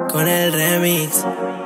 con el remix.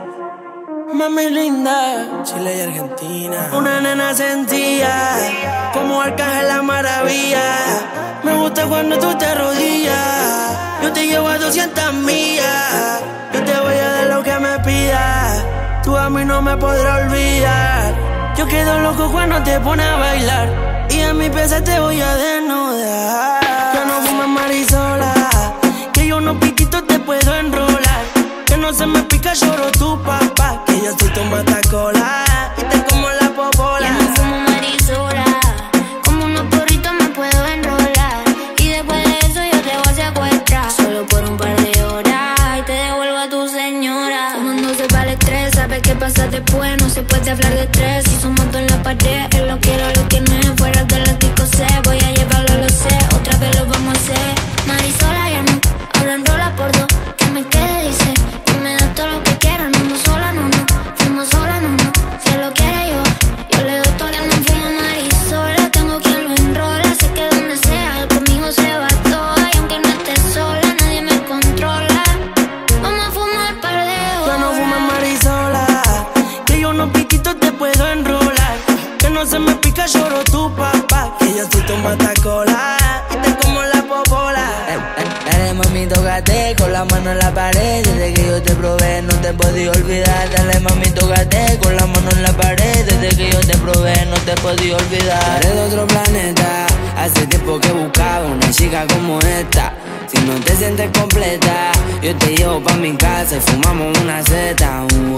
Mami linda, Chile y Argentina. Una nena sencilla, como Arcángel la maravilla. Me gusta cuando tú te arrodillas. Yo te llevo a 200 millas. Yo te voy a dar lo que me pidas. Tú a mí no me podrás olvidar. Yo quedo loco cuando te pones a bailar. Y en mi pieza te voy a desnudar. Yo no fumo marisola, que yo unos pititos te puedo enrolar. Que no se me pica, lloro tu papá. Que yo soy tu matacola y te como la popola. Yo no fumo marisola, como unos porritos me puedo enrolar. Y después de eso yo te voy a secuestrar. Solo por un par de horas y te devuelvo a tu señora. Tomándose para el estrés, sabes qué pasa después. No se puede hablar de estrés si somos dos en la pared. Él lo quiero, lo que no es. Fuera del ático sé, voy a llevarlo, lo sé. Otra vez lo vamos a hacer. Marisola ya no, ahora enrola por dos. Que me quede, dice, y me da todo lo que quiera. No ando sola, no, no, fumo sola, no, no. Si él lo quiere yo le doy todo. Que no fumo marisola, tengo quien lo enrola. Sé que donde sea, conmigo se va todo. Y aunque no esté sola, nadie me controla. Vamos a fumar par de horas. Yo no fumo marisola, que yo unos piquitos te puedo enrolar. Que no se me pica, lloro tu papá. Que yo soy tu matacola y te como la popola. Dale mami, tócate con la mano en la pared. Desde que yo te probé no te podía olvidar. Dale mami, tócate con la mano en la pared. Desde que yo te probé no te podía olvidar. Eres de otro planeta, hace tiempo que buscaba una chica como esta. Si no te sientes completa, yo te llevo pa' mi casa y fumamos una zeta.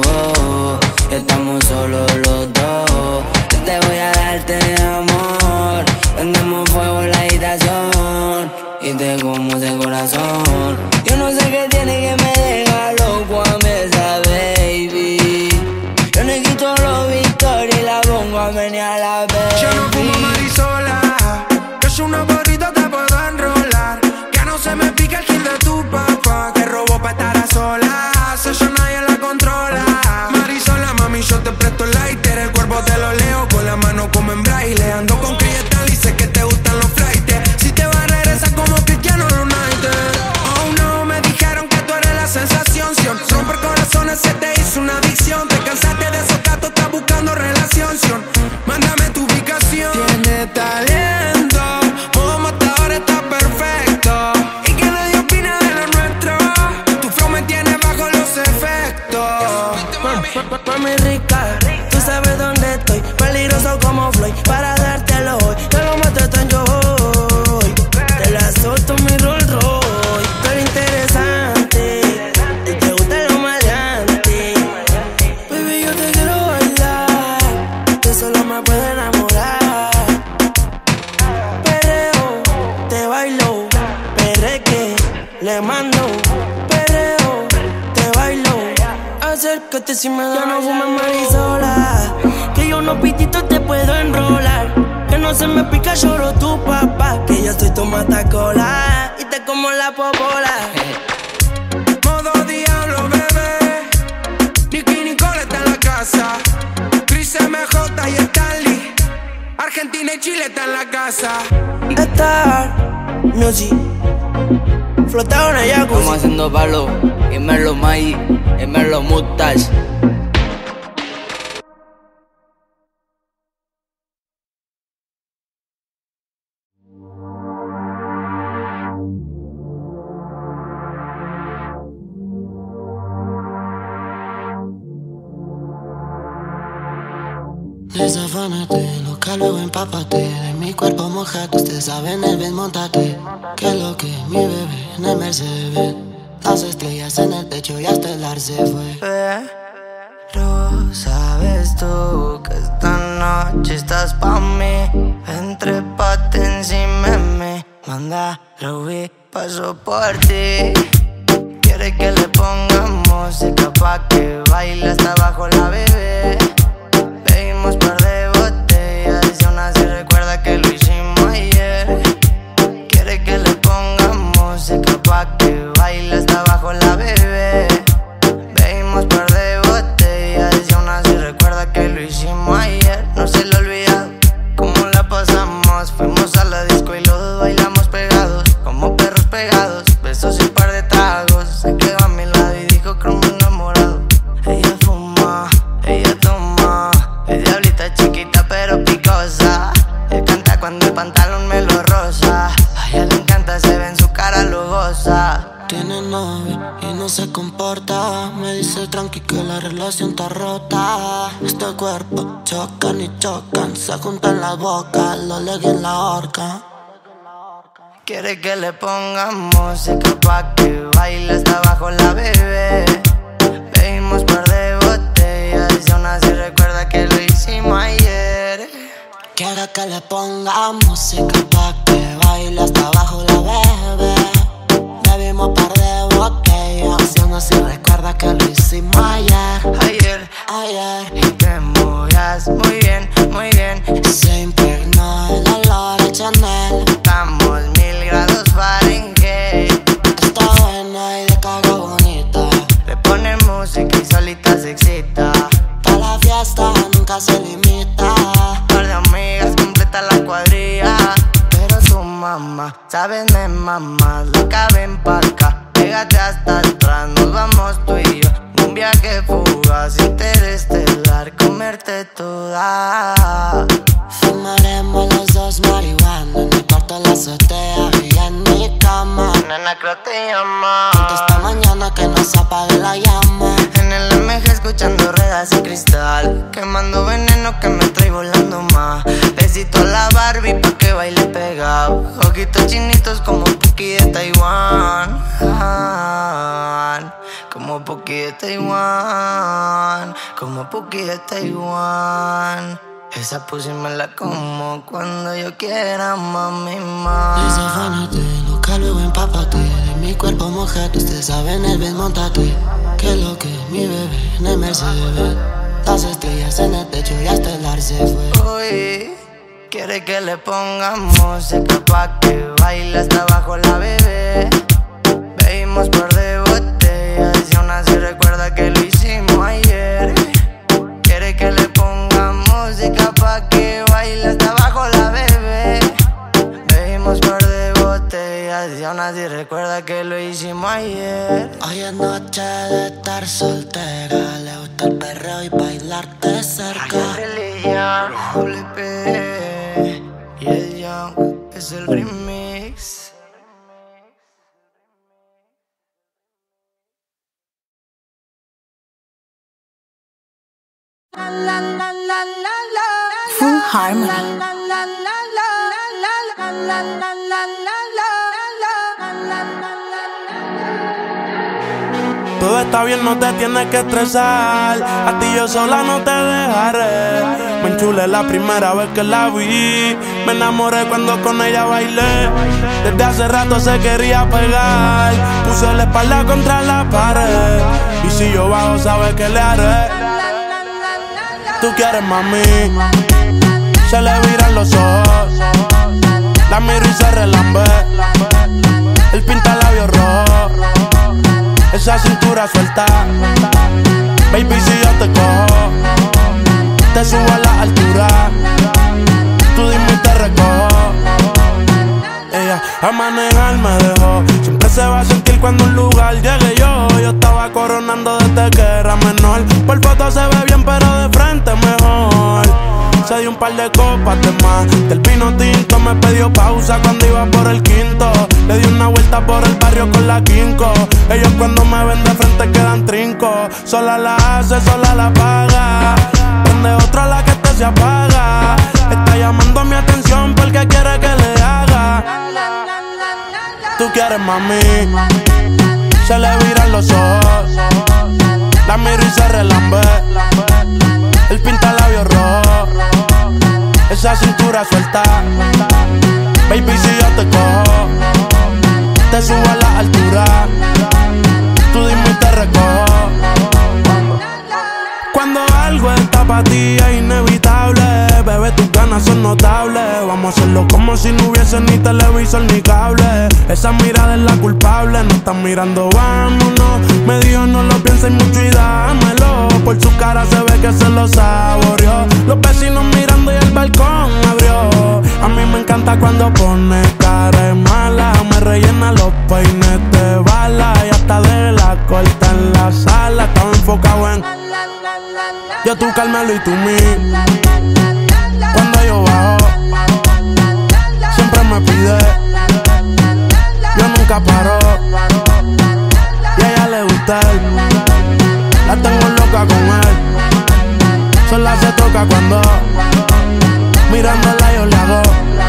Estamos solos los dos. Yo te voy a darte amor. Prendemos fuego en la habitación y te como ese corazón. Yo no sé qué tiene que me deja loco a mí esa baby. Yo le quito los Victoria y la pongo a menear la baby. Yo no fumo marisola, que es una porrita te puedo enrolar. Que no se me pica el kill de tu papá, que robó pa' estar a solas. Eso nadie la controla. Marisola, mami, yo te presto el lighter. El cuerpo te lo leo con la mano como en braille. Ando con Crietal y sé que te gustan los flightes. Si te vas a regresar como Cristiano Ronaldo. Oh no, me dijeron que tú eres la sensación. Romper corazones se te hizo una adicción. Te cansaste de esos gatos, estás buscando relación. Mándame tu ubicación. Tienes talento, modo matador está perfecto. Y que nadie opina de lo nuestro. Tu flow me tiene bajo los efectos. Mami rica, tú sabes dónde estoy. Peligroso como Floyd, para dártelo hoy. Te lo mato tan yo hoy. Te la solto mi Rolls Royce. Tú eres interesante y te gusta lo maleante. Baby, yo te quiero bailar, que solo me puede enamorar. Perreo, te bailo, perreque, le mando. Perreo, te bailo, acércate si me da. Yo no fumo marisola, que yo unos pititos te puedo enrolar. Que no se me pica, lloro tu papá. Que yo soy tu matacola y te como la popola. Modo diablo, bebé. Nicky Nicole está en la casa. Chris MJ y Stanley. Argentina y Chile está en la casa. Star Music, flotado en el Estamos jacuzzi. haciendo palo, y Merlo Mai, y Merlo Mustache. Desafánate, loca, luego empápate. De mi cuerpo mojate, usted sabe en el montate. Que lo que mi bebé en el Mercedes. Las estrellas en el techo y hasta el ar se fue. Pero sabes tú que esta noche estás pa' mí. Entrépate encima de mí. Manda, lo vi, paso por ti. Quiere que le pongamos música pa' que baile hasta abajo la bebé. Pedimos par de botellas y aún así recuerda que lo hicimos ayer. Quiere que le pongamos música pa' que baile hasta abajo la bebé. Pedimos par de botellas y aún así recuerda que lo hicimos ayer. No se le ha olvidado cómo la pasamos. Fuimos a la disco y los dos bailamos pegados, como perros pegados. Besos y un par de tragos. Se quedó a mi lado y dijo creo tiene novio y no se comporta. Me dice tranqui que la relación está rota. Este cuerpo chocan y chocan, se juntan la boca, lo legui en la horca. Quiere que le ponga música pa' que baile hasta abajo la bebé. Bebimos par de botellas y aún así recuerda que lo hicimos ayer. Quiere que le ponga música pa' que baile hasta abajo la bebé. Bebimos par de botellas y aún así recuerda que lo hicimos ayer. Y te movías muy bien, muy bien. Se impregnó el olor a Chanel. Estamos 1000 grados Fahrenheit. Está buena y de cago bonita. Le pone música y solita se excita. Pa' la fiesta nunca se limita. Par de amigas completa la cuadrilla. Pero su mamá, sabes me mamá, loca ven pa' acá. Pégate hasta atrás, nos vamos tú y yo. Un viaje fugaz, interestelar, comerte toda. Fumaremos los dos marihuana en el cuarto de la azotea y en mi cama. Nena, creo te llama. Juntos esta mañana que no se apague la llama. En el MG escuchando ruedas y cristal, quemando veneno que me trae volando más. Besito a la Barbie pa' que baile pegado. Ojitos chinitos como Puki de Taiwán. Como Puki de Taiwán. Como Puki de Taiwán. Esa pussy me la como cuando yo quiera, mami, más. Desafánate, loca, luego empápate. De mi cuerpo mojate, usted sabe en el desmontate. Que lo que mi bebé en el Mercedes. Las estrellas en el techo y hasta el ar se fue. Uy, quiere que le ponga música pa' que baile hasta abajo la bebé. Bebimos par de botellas y aún así recuerda que lo hicimos ayer. Quiere que le ponga música pa' que baile hasta abajo la bebé. Bebimos par de botellas y aún así recuerda que lo hicimos ayer. Hoy es noche de estar soltera. Le gusta el perreo y bailarte cerca. Religión, WP y el Young es el remix. Full Harmony. Todo está bien, no te tienes que estresar. A ti yo sola no te dejaré. Me enchulé la primera vez que la vi. Me enamoré cuando con ella bailé. Desde hace rato se quería pegar. Puse la espalda contra la pared. Y si yo bajo, sabes que le haré. Tú quieres, mami. Se le viran los ojos. La miro y se relambe. El pinta labios rojo. Esa cintura suelta. Baby, si yo te cojo, te subo a la altura. Tú dime y te recojo. Ella a manejar me dejó. Siempre se va a sentir cuando un lugar llegue yo. Yo estaba coronando desde que era menor. Por foto se ve bien pero de frente mejor. Se dio un par de copas de más. Del vino tinto me pidió pausa cuando iba por el quinto. Le di una vuelta por el barrio con la quinco. Ellos cuando me ven de frente quedan trinco. Sola la hace, sola la paga. Prende otra la que este se apaga. Está llamando mi atención porque quiere que le haga. Tú quieres, mami. Se le viran los ojos. La miro y se relambe. El pinta labios rojo. Esa cintura suelta. Baby, si yo te cojo, te subo a la altura. Tú dime y te recojo. Cuando algo está pa' ti es inevitable. Bebé, tus ganas son notables. Vamos a hacerlo como si no hubiese ni televisor ni cable. Esa mirada es la culpable. No están mirando, vámonos. Me dijo no lo pienses mucho y dámelo. Por su cara se ve que se lo saboreó. Los vecinos mirando y el balcón abrió. A mí me encanta cuando pone cara de mala. Me rellena los peines de bala. Y hasta de la corta en la sala. Estaba enfocado en yo, tú, Carmelo y tú, mí. Cuando yo bajo, siempre me pide. Yo nunca paro. cuando mirándola yo le hago.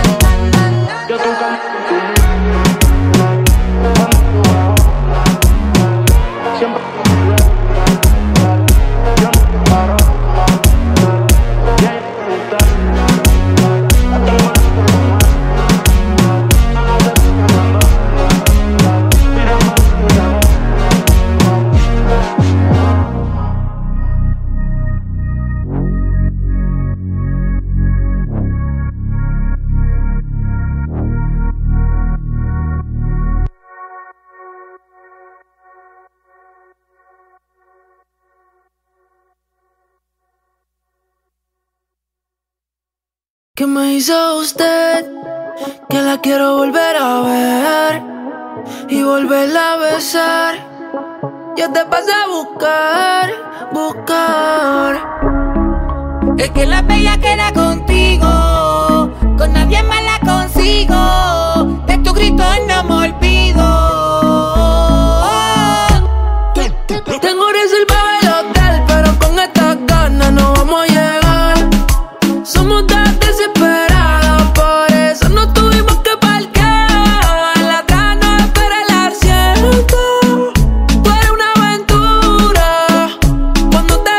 ¿Qué me hizo usted? Que la quiero volver a ver y volverla a besar. Yo te pasé a buscar. Es que la bella queda contigo, con nadie más la consigo. De tu grito no me olvido. Tengo reservado el hotel, pero con estas ganas no vamos a llegar. Somos tan desesperados, por eso no tuvimos que parquear. La cana espera el asiento. Tú eres una aventura cuando te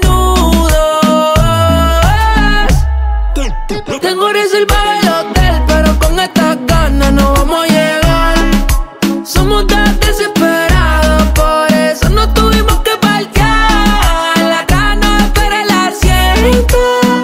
desnudas. Tengo reservado el hotel, pero con estas ganas no vamos a llegar. Somos tan desesperados, por eso no tuvimos que parquear. La cana espera el asiento.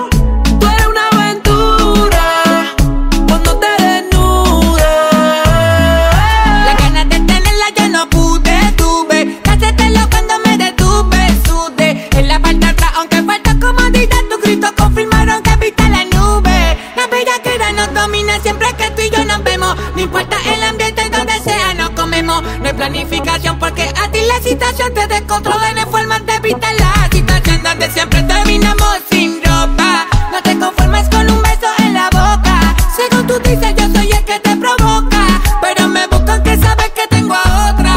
Siempre que tú y yo nos vemos, no importa el ambiente donde sea, nos comemos. No hay planificación porque a ti la situación te descontrola. No hay forma de evitar la situación donde siempre terminamos sin ropa. No te conformes con un beso en la boca. Según tú dices, yo soy el que te provoca, pero me buscan que sabes que tengo a otra.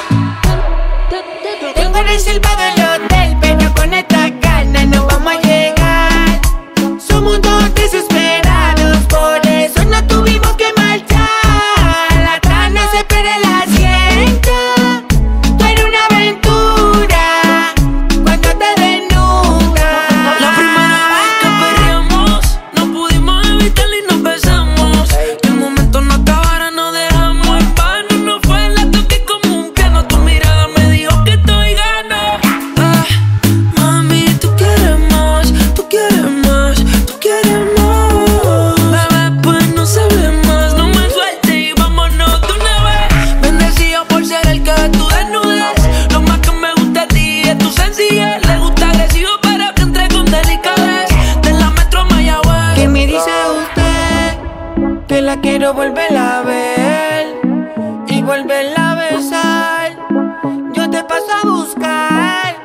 Tengo reservado el hotel, pero con esta ganas no vamos a llegar. Somos dos desesperados, por eso no tuvimos que marchar. La trana se espera el asiento. Tú eres una aventura cuando te desnudas. La primera vez que perreamos, no pudimos evitarlo y nos besamos. Que el momento no acabara, nos dejamos en vano. No fue la toque como un piano. Tu mirada me dijo que estoy gano. Mami, tú quieres más, tú quieres más, tú quieres más. Bebé, pues no se ve más. No me sueltes y vámonos de una vez. Bendecido por ser el que ve tu desnudez. Lo más que me gusta de ti es tu sencillez. Le gusta agresivo, pero que entre con delicadez. De la Metro a Mayagüez. ¿Qué me dice usted? Que la quiero volver a ver y volverla a besar. Yo te paso a buscar.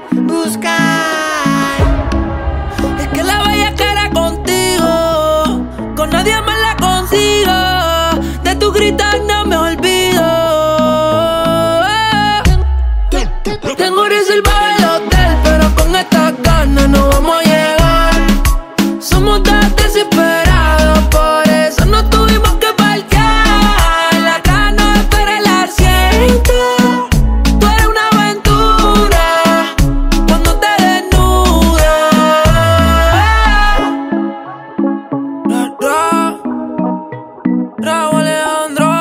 Es que la bella cara contigo, con nadie más la consigo. De tu gritar no me olvido. Tengo reservado el hotel, pero con estas ganas no vamos a llegar. Somos tan desesperados, por eso no tuvimos que parquear. La cana espera el asiento. Tú eres una aventura cuando te desnudas. Raúl Alejandro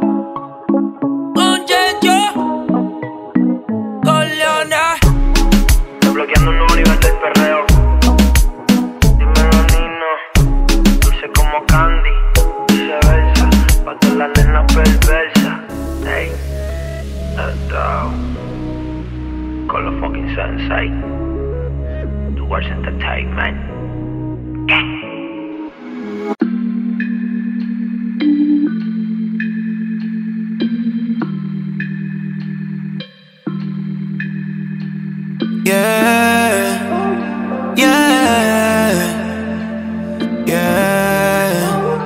con Checho, con Leonard. Desbloqueando un nuevo nivel del perreo. Dímelo, Nino. Dulce como candy, viceversa. Pa' todas las nenas perversas. Hey, let's go. Con los fucking sensei. Towards entertainment. Yeah, yeah, yeah.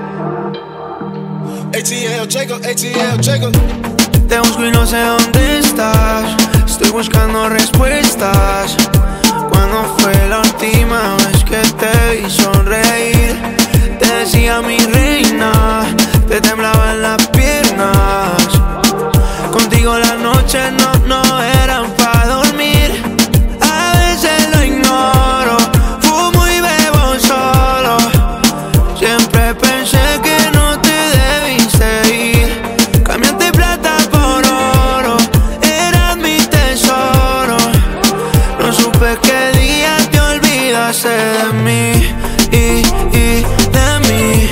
ATL, Jacob. Te busco y no sé dónde estás. Estoy buscando respuestas. ¿Cuándo fue la última vez que te vi sonreír. Te decía mi reina, te temblaban las piernas. Contigo las noches no eran pa' dormir. A veces lo ignoro, fumo y bebo solo. Siempre pensé que no te debiste ir. Cambiaste plata por oro, eras mi tesoro. No supe qué día te olvidaste de mí y de mí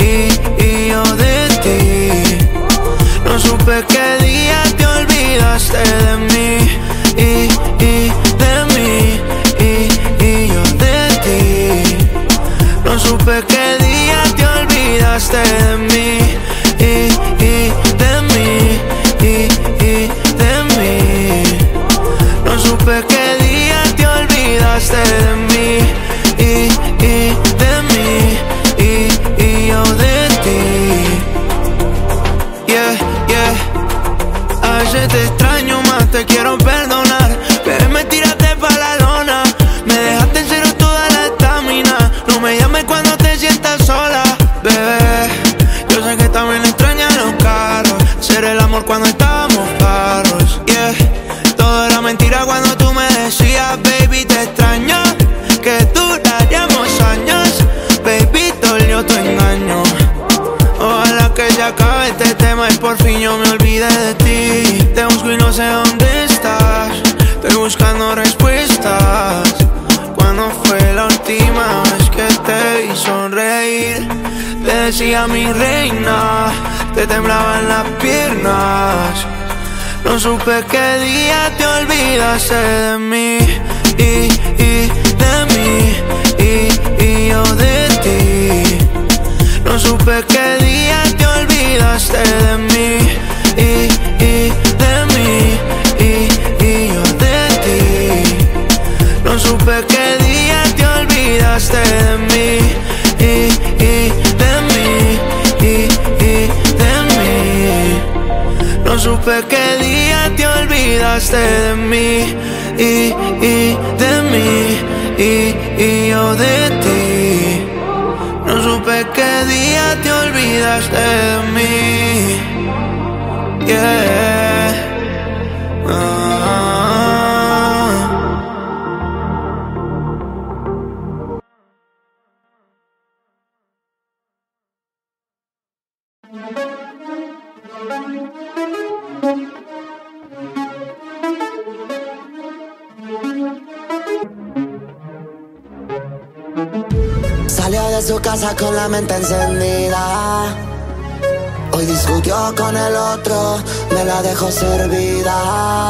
y yo de ti. No supe qué día te olvidaste de mí y de mí y yo de ti. No supe qué día te olvidaste de mí y de mí y de mí. No supe qué día te olvidaste de mí y de mí y yo de ti. Yeah, yeah. A veces te extraño más, te quiero perdonar. Bebé, me tiraste pa' la lona, me dejaste en cero toda la estamina. No me llames cuando te sientas sola, bebé. Yo sé que también extrañas los carros, ser el amor cuando estábamos claros. Yeah, todo era mentira cuando tú me decías, baby, te extraño, que duraríamos años. Baby, dolió tu engaño. Ojalá que se acabe este tema y por fin yo me olvide de ti. Te busco y no sé dónde estás, estoy buscando respuestas. ¿Cuándo fue la última vez que te vi sonreír? Te decía mi reina, te temblaban las piernas. No supe qué día te olvidaste de mí y de mí y yo de ti. No supe qué día te olvidaste de mí y de mí y yo de ti. No supe qué día te olvidaste de mí y de mí y de mí. No supe qué día te olvidaste de mí y de mí y yo de ti. No supe qué día te olvidaste de mí. Yeah. Salió de su casa con la mente encendida. Hoy discutió con el otro, me la dejó servida.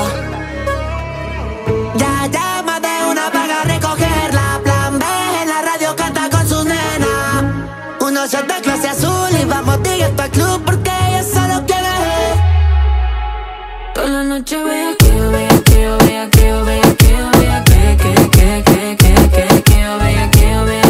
Ya llama de una paga a recogerla. Plan B en la radio canta con sus nenas. Uno shot de clase azul y vamos directo al club porque ella solo quiere. Toda la noche vea que yo vea que yo vea que yo vea que yo vea que yo vea que yo vea.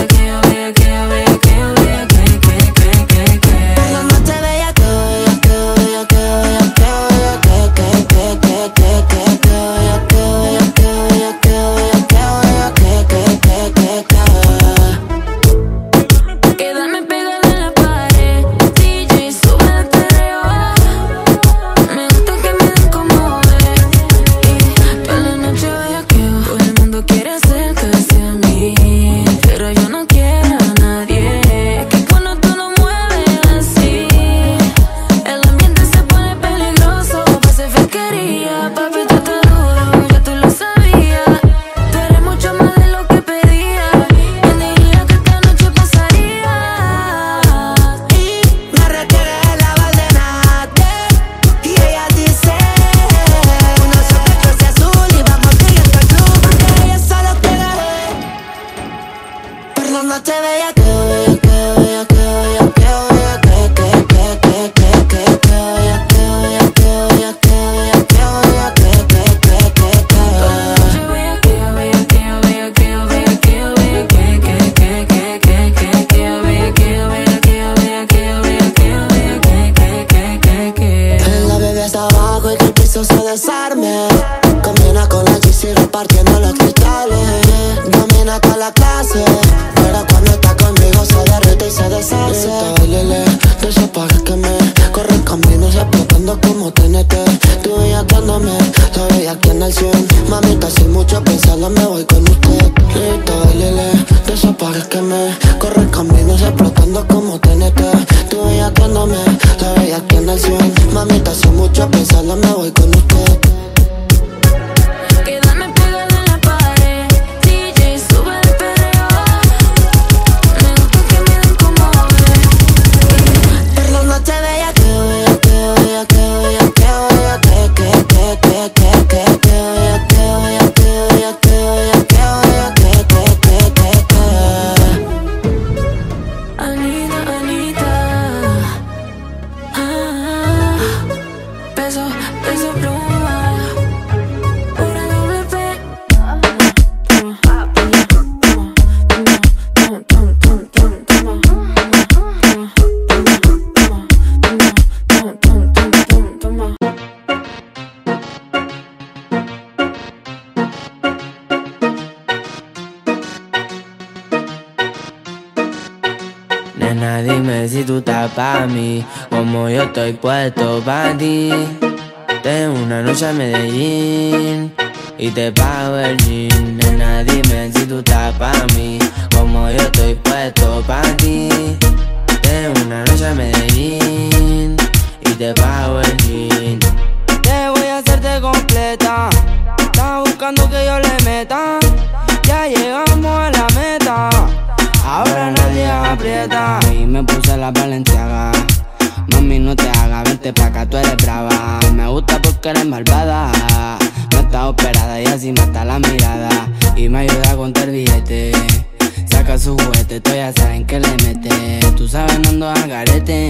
desarme. Combina con la GC repartiendo los cristales. Domina toda la clase, usted. Tú bellaqueándome, la bellaquea en el 100. Mamita, sin mucho pensarlo me voy con usted. Grita, bailele, desaparézqueme. Corre el camino explotando como TNT. Tú bellaqueándome, la bellaquea en el 100. Mamita, sin mucho pensarlo me voy con usted. Quédame pegada en la pared, DJ, sube el perreo. Me gusta que me den como bebé. Por la noche bellaqueo, bellaqueo, bellaqueo, bellaqueo, bellaqueo, Anita, Anita, peso, peso pluma, pura doble P. Nena, dime si tú estás pa' mí, como yo estoy puesto pa' ti. Tengo una noche a Medellín y te pago el jean. Nena, dime si tú estás pa' mí, como yo estoy puesto pa' ti. Tengo una noche a Medellín y te pago el jean. Te voy a hacerte completa, estás buscando que yo le meta. Ya llegamos a la meta, ahora nadie aprieta. Y me puse la Balenciaga. Mami, no te hagas, vente pa' acá, tú eres brava. Me gusta porque eres malvada. No estás operada y así mata la mirada. Y me ayuda a contar billete. Saca su juguete, tú ya saben que le mete. Tú sabes, no ando al garete.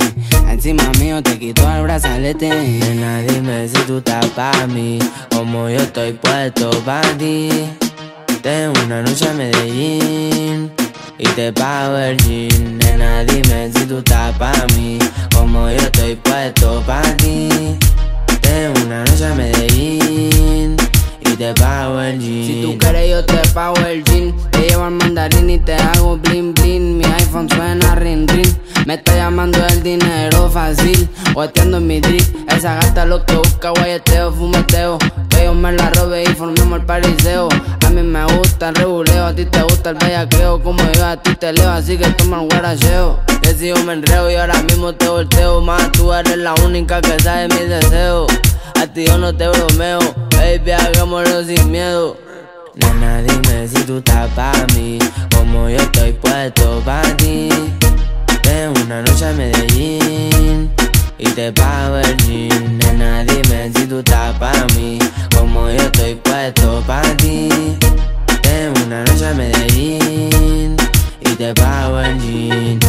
Encima mío te quito el brazalete. Nena, dime si tú estás pa' mí, como yo estoy puesto pa' ti. Tengo una noche a Medellín y te pago el jean. Nena, dime si tú estás pa' mí, como yo estoy puesto pa' ti. Tengo una noche a Medellín y te pago el jean. Si tú quieres yo te pago el jean. Te llevo al mandarín y te hago bling bling. Mi iPhone suena ring ring. Me está llamando el dinero fácil, guateando en mi drip. Esa gata lo que busca, guayeteo, fumeteo. Que yo me la robe y formemos el pariseo. A mí me gusta el rebuleo, a ti te gusta el bellaqueo. Como yo a ti te leo, así que toma el guaracheo. Que si yo me enreo y ahora mismo te volteo. Más tú eres la única que sabe mis deseos. A ti yo no te bromeo, baby, hagámoslo sin miedo. Nena, dime si tú estás pa' mí, como yo estoy puesto pa' ti. Tengo una noche a Medellín y te pago el jean. Nena, dime si tú estás pa' mí, como yo estoy puesto pa' ti. Tengo una noche a Medellín y te pago el jean.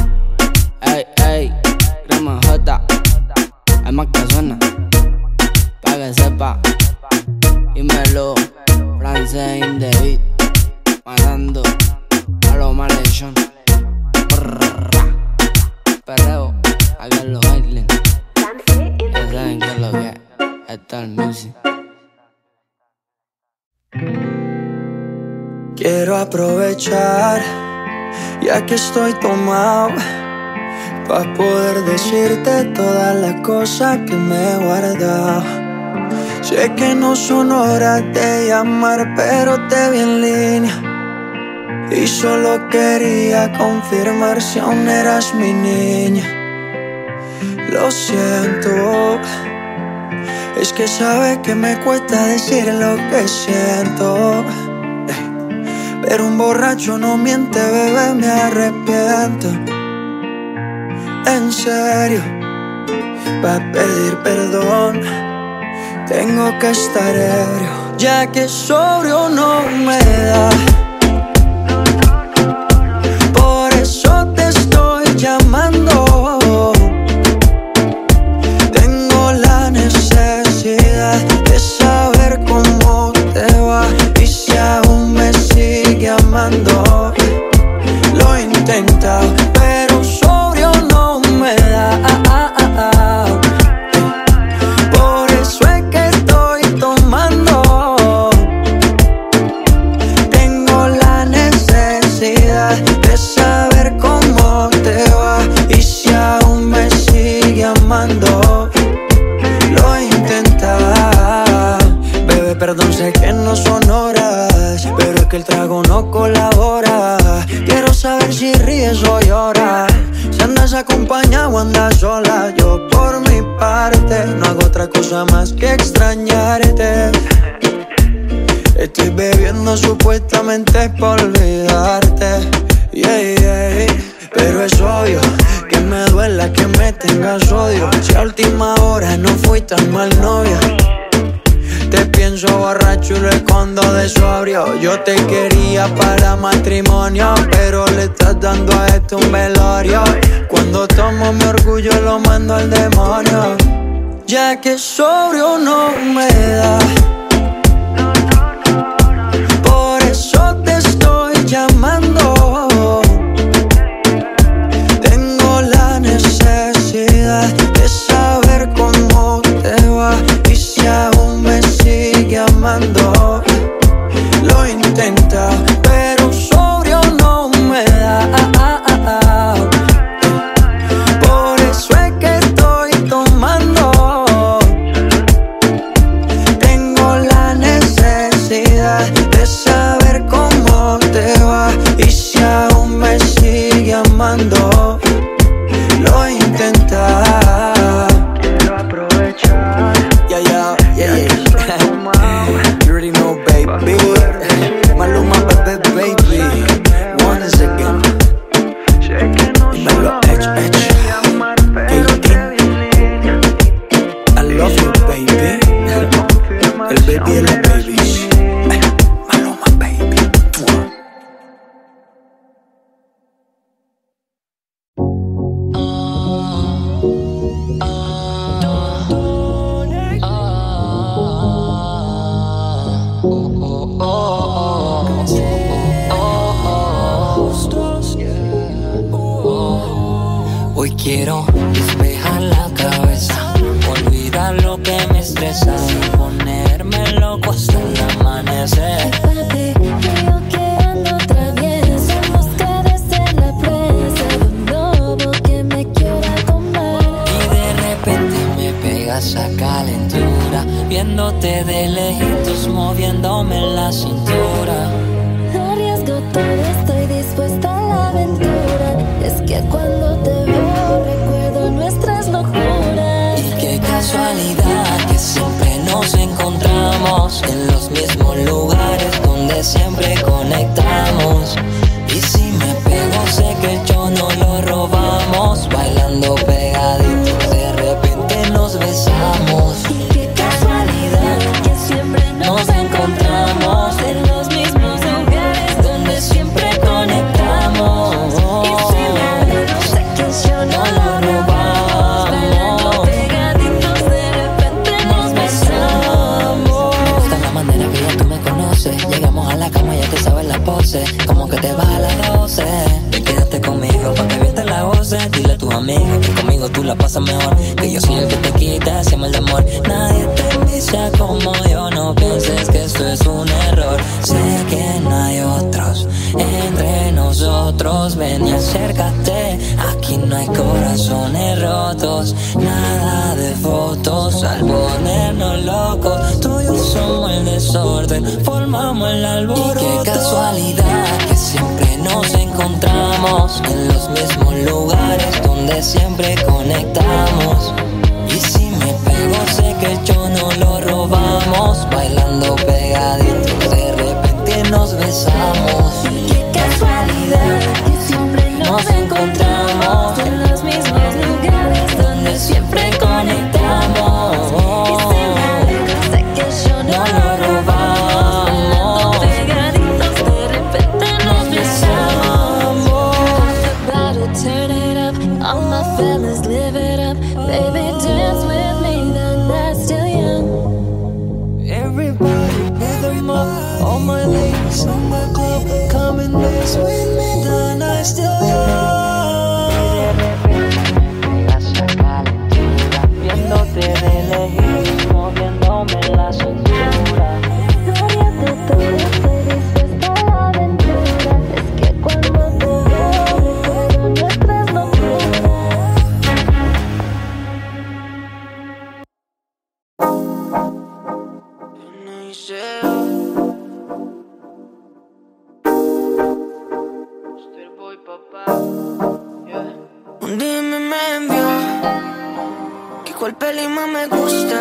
Ey, ey, Crema J, hay más que suena, pa' que sepa. Dímelo, francés in the beat, matando a los malhechón. Perreo, aquí en los Highlands. Ya saben que es lo que es. Está el music. Quiero aprovechar, ya que estoy tomado, pa' poder decirte todas las cosas que me he guardado. Sé que no son horas de llamar, pero te vi en línea y solo quería confirmar si aún eras mi niña. Lo siento, es que sabes que me cuesta decir lo que siento. Pero un borracho no miente, bebé, me arrepiento. En serio, pa' pedir perdón tengo que estar ebrio, ya que sobrio no me da. Por eso te estoy llamando. Tengo la necesidad de saber cómo te va y si aún me sigue amando. Lo he intentado, pero sobrio no me da. Por eso es que estoy tomando. Tengo perdón sé que no son horas, pero es que el trago no colabora. Quiero saber si ríes o lloras, si andas acompañado o andas sola. Yo por mi parte no hago otra cosa más que extrañarte. Estoy bebiendo supuestamente por olvidarte, pero es obvio que me duela que me tengas odio. Si a última hora no fui tan mal novia, te pienso borracho y lo escondo de sobrio. Yo te quería para matrimonio, pero le estás dando a esto un velorio. Cuando tomo mi orgullo lo mando al demonio, ya que sobrio no me da. Por eso te estoy llamando. Tengo la necesidad de saber cómo te va y si aún me sigue amando. Lo intenta, pero sobrio no me da. Por eso es que estoy tomando. Tengo la necesidad de saber cómo te va y si aún me sigue amando. Lo intenta. Quiero aprovechar. Yeah. You already know, baby. Maluma, baby. Once again. Dímelo, Edge. I love you, baby. El baby de las babies. Maluma, baby. Hoy quiero despejar la cabeza, olvidar lo que me estresa, ponerme loco hasta el amanecer. Papi, yo que ando travieso, en busca de ser la presa de un lobo que me quiera comer. Y de repente me pega esa calentura, viéndote de lejitos, moviéndome la cintura. Arriesgo todo, estoy dispuesta a la aventura. Es que cuando te veo recuerdo nuestras locuras. Y qué casualidad que siempre nos encontramos en los mismos lugares donde siempre conectamos. Y si me pego sé que yo no lo robamos, bailando pegaditos de repente nos besamos. Y qué casualidad que siempre nos encontramos en los mismos lugares donde siempre conectamos. Y si me alegro sé que yo no lo robamos, bailando pegaditos de repente nos besamos. Me gusta la manera que ya tú me conoces, llegamos a la cama ya te sabes la pose, como que te vas a las 12. Ven, quédate conmigo pa' que te la goce. Dile a tus amigos que conmigo tú la pasas mejor, que yo soy el que te quita, hacemos el amor. Nadie te envicia como yo, no pienses que esto es un error. Sé que no hay otros entre nosotros, ven y acércate. Aquí no hay corazones rotos, nada de fotos al ponernos locos. Tú y yo somos el desorden, formamos el alboroto. Y qué casualidad que siempre nos encontramos en los mismos lugares donde siempre conectamos. Y si me pego sé que yo no lo robamos, bailando pegaditos de repente nos besamos. Y qué casualidad que siempre nos encontramos en los mismos lugares donde siempre conectamos. Y si me alegro sé que yo no lo robamos, bailando pegaditos de repente nos besamos. I'm about to turn it up, all my fellas live it up. Baby dance with me, the night's still young. Everybody put them up, all my ladies in the club, come and dance with me, the night's still young. Esa calentura, viéndote de lejitos, moviéndome la cintura. Arriesgo todo, estoy dispuesta a la aventura. Es que cuando te veo recuerdo nuestras locuras. No hice cuál peli más me gusta.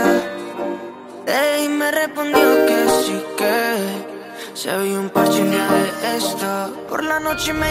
Y me respondió que sí, que se había un parche un día de esto. Por la noche me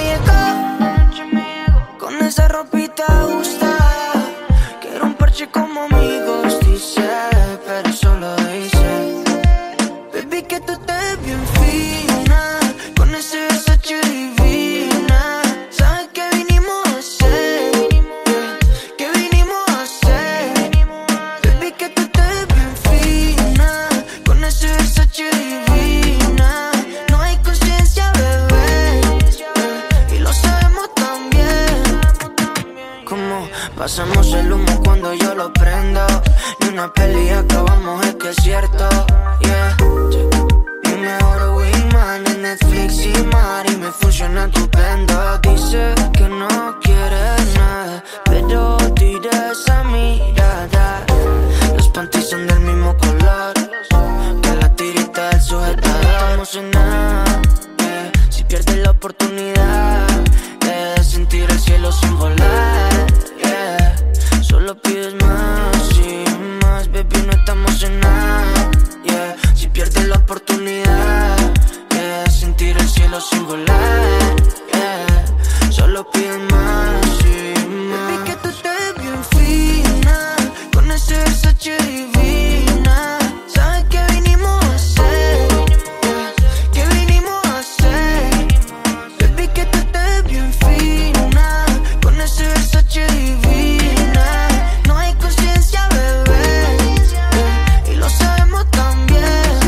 llegó con esa ropita ajustada, que era un parche como amigos, dice, pero solo dice. Baby, que tú estés bien fina, con ese Versace divina. ¿Sabes qué vinimos a hacer? ¿Qué vinimos a hacer? Baby, que tú estés bien fina, con ese Versace divina. No hay conciencia, bebé, y lo sabemos también. Como pasamos el humo cuando yo lo prendo. Ni una peli acabamos, es que es cierto, yeah. Mi mejor wingman en Netflix y Mari me funciona estupendo. Dice que no quiere nada, pero tira esa mirada. Los panties son del mismo color que la tirita del sujetador. Estamos en nada, yeah. Si pierdes la oportunidad de sentir el cielo sin volar, yeah. Solo pides más y más, baby, no estamos en nada, yeah. Si pierdes la oportunidad de sentir el cielo sin volar, yeah. Solo pides más y más. Baby, que tú estés bien fina, con ese Versace divina. ¿Sabes qué vinimos a hacer? ¿Qué vinimos a hacer? Baby, que tú estés bien fina, con ese Versace divina. No hay conciencia, bebé, y lo sabemos también.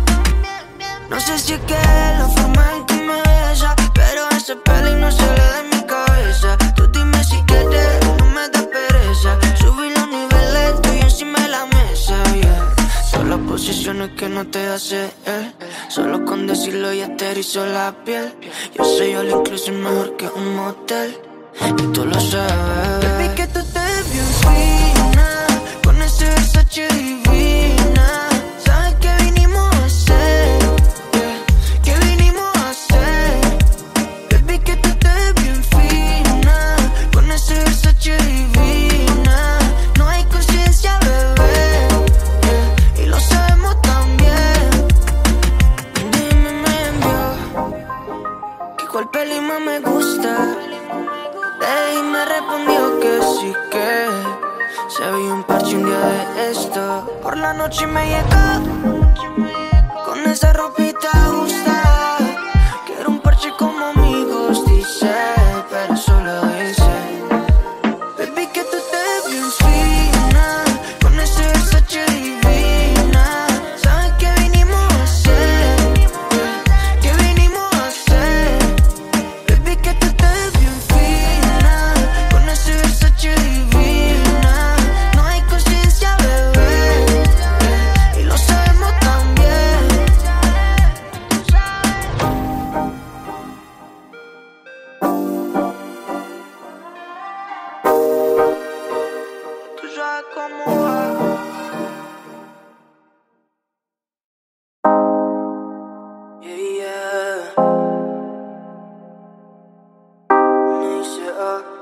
No sé si es que la forma en que me besa, pero ese peli no sale de mi cabeza. Tú dime si quieres, no me da pereza. Subí los niveles, estoy encima de la mesa, yeah. Solo posiciones que no te hace, solo con decirlo ya te erizó la piel. Yo soy all inclusive mejor que un motel, y tú lo sabes. Baby, que tú estés bien fina, con ese Versace divina. ¿Sabes qué vinimos a hacer? ¿Qué vinimos a hacer? Baby, que tú estés bien fina, con ese Versace divina. No hay conciencia, bebé, yeah. Y lo sabemos también. Dime, me envió que cuál peli más me gusta. Y me respondió que sí, que se había un parche un día de esto. Por la noche me llegó con esa ropita ajustada, que era un parche como amigos, dice, pero solo dice. Baby, que tú estés bien fina, con ese Versace divina. ¿Sabes qué vinimos a hacer? ¿Qué vinimos a hacer? Baby, que tú estés bien fina, con ese Versace divina. No hay conciencia, bebé, y lo sabemos también. Tú sabes cómo va. Yeah, yeah. Me dice,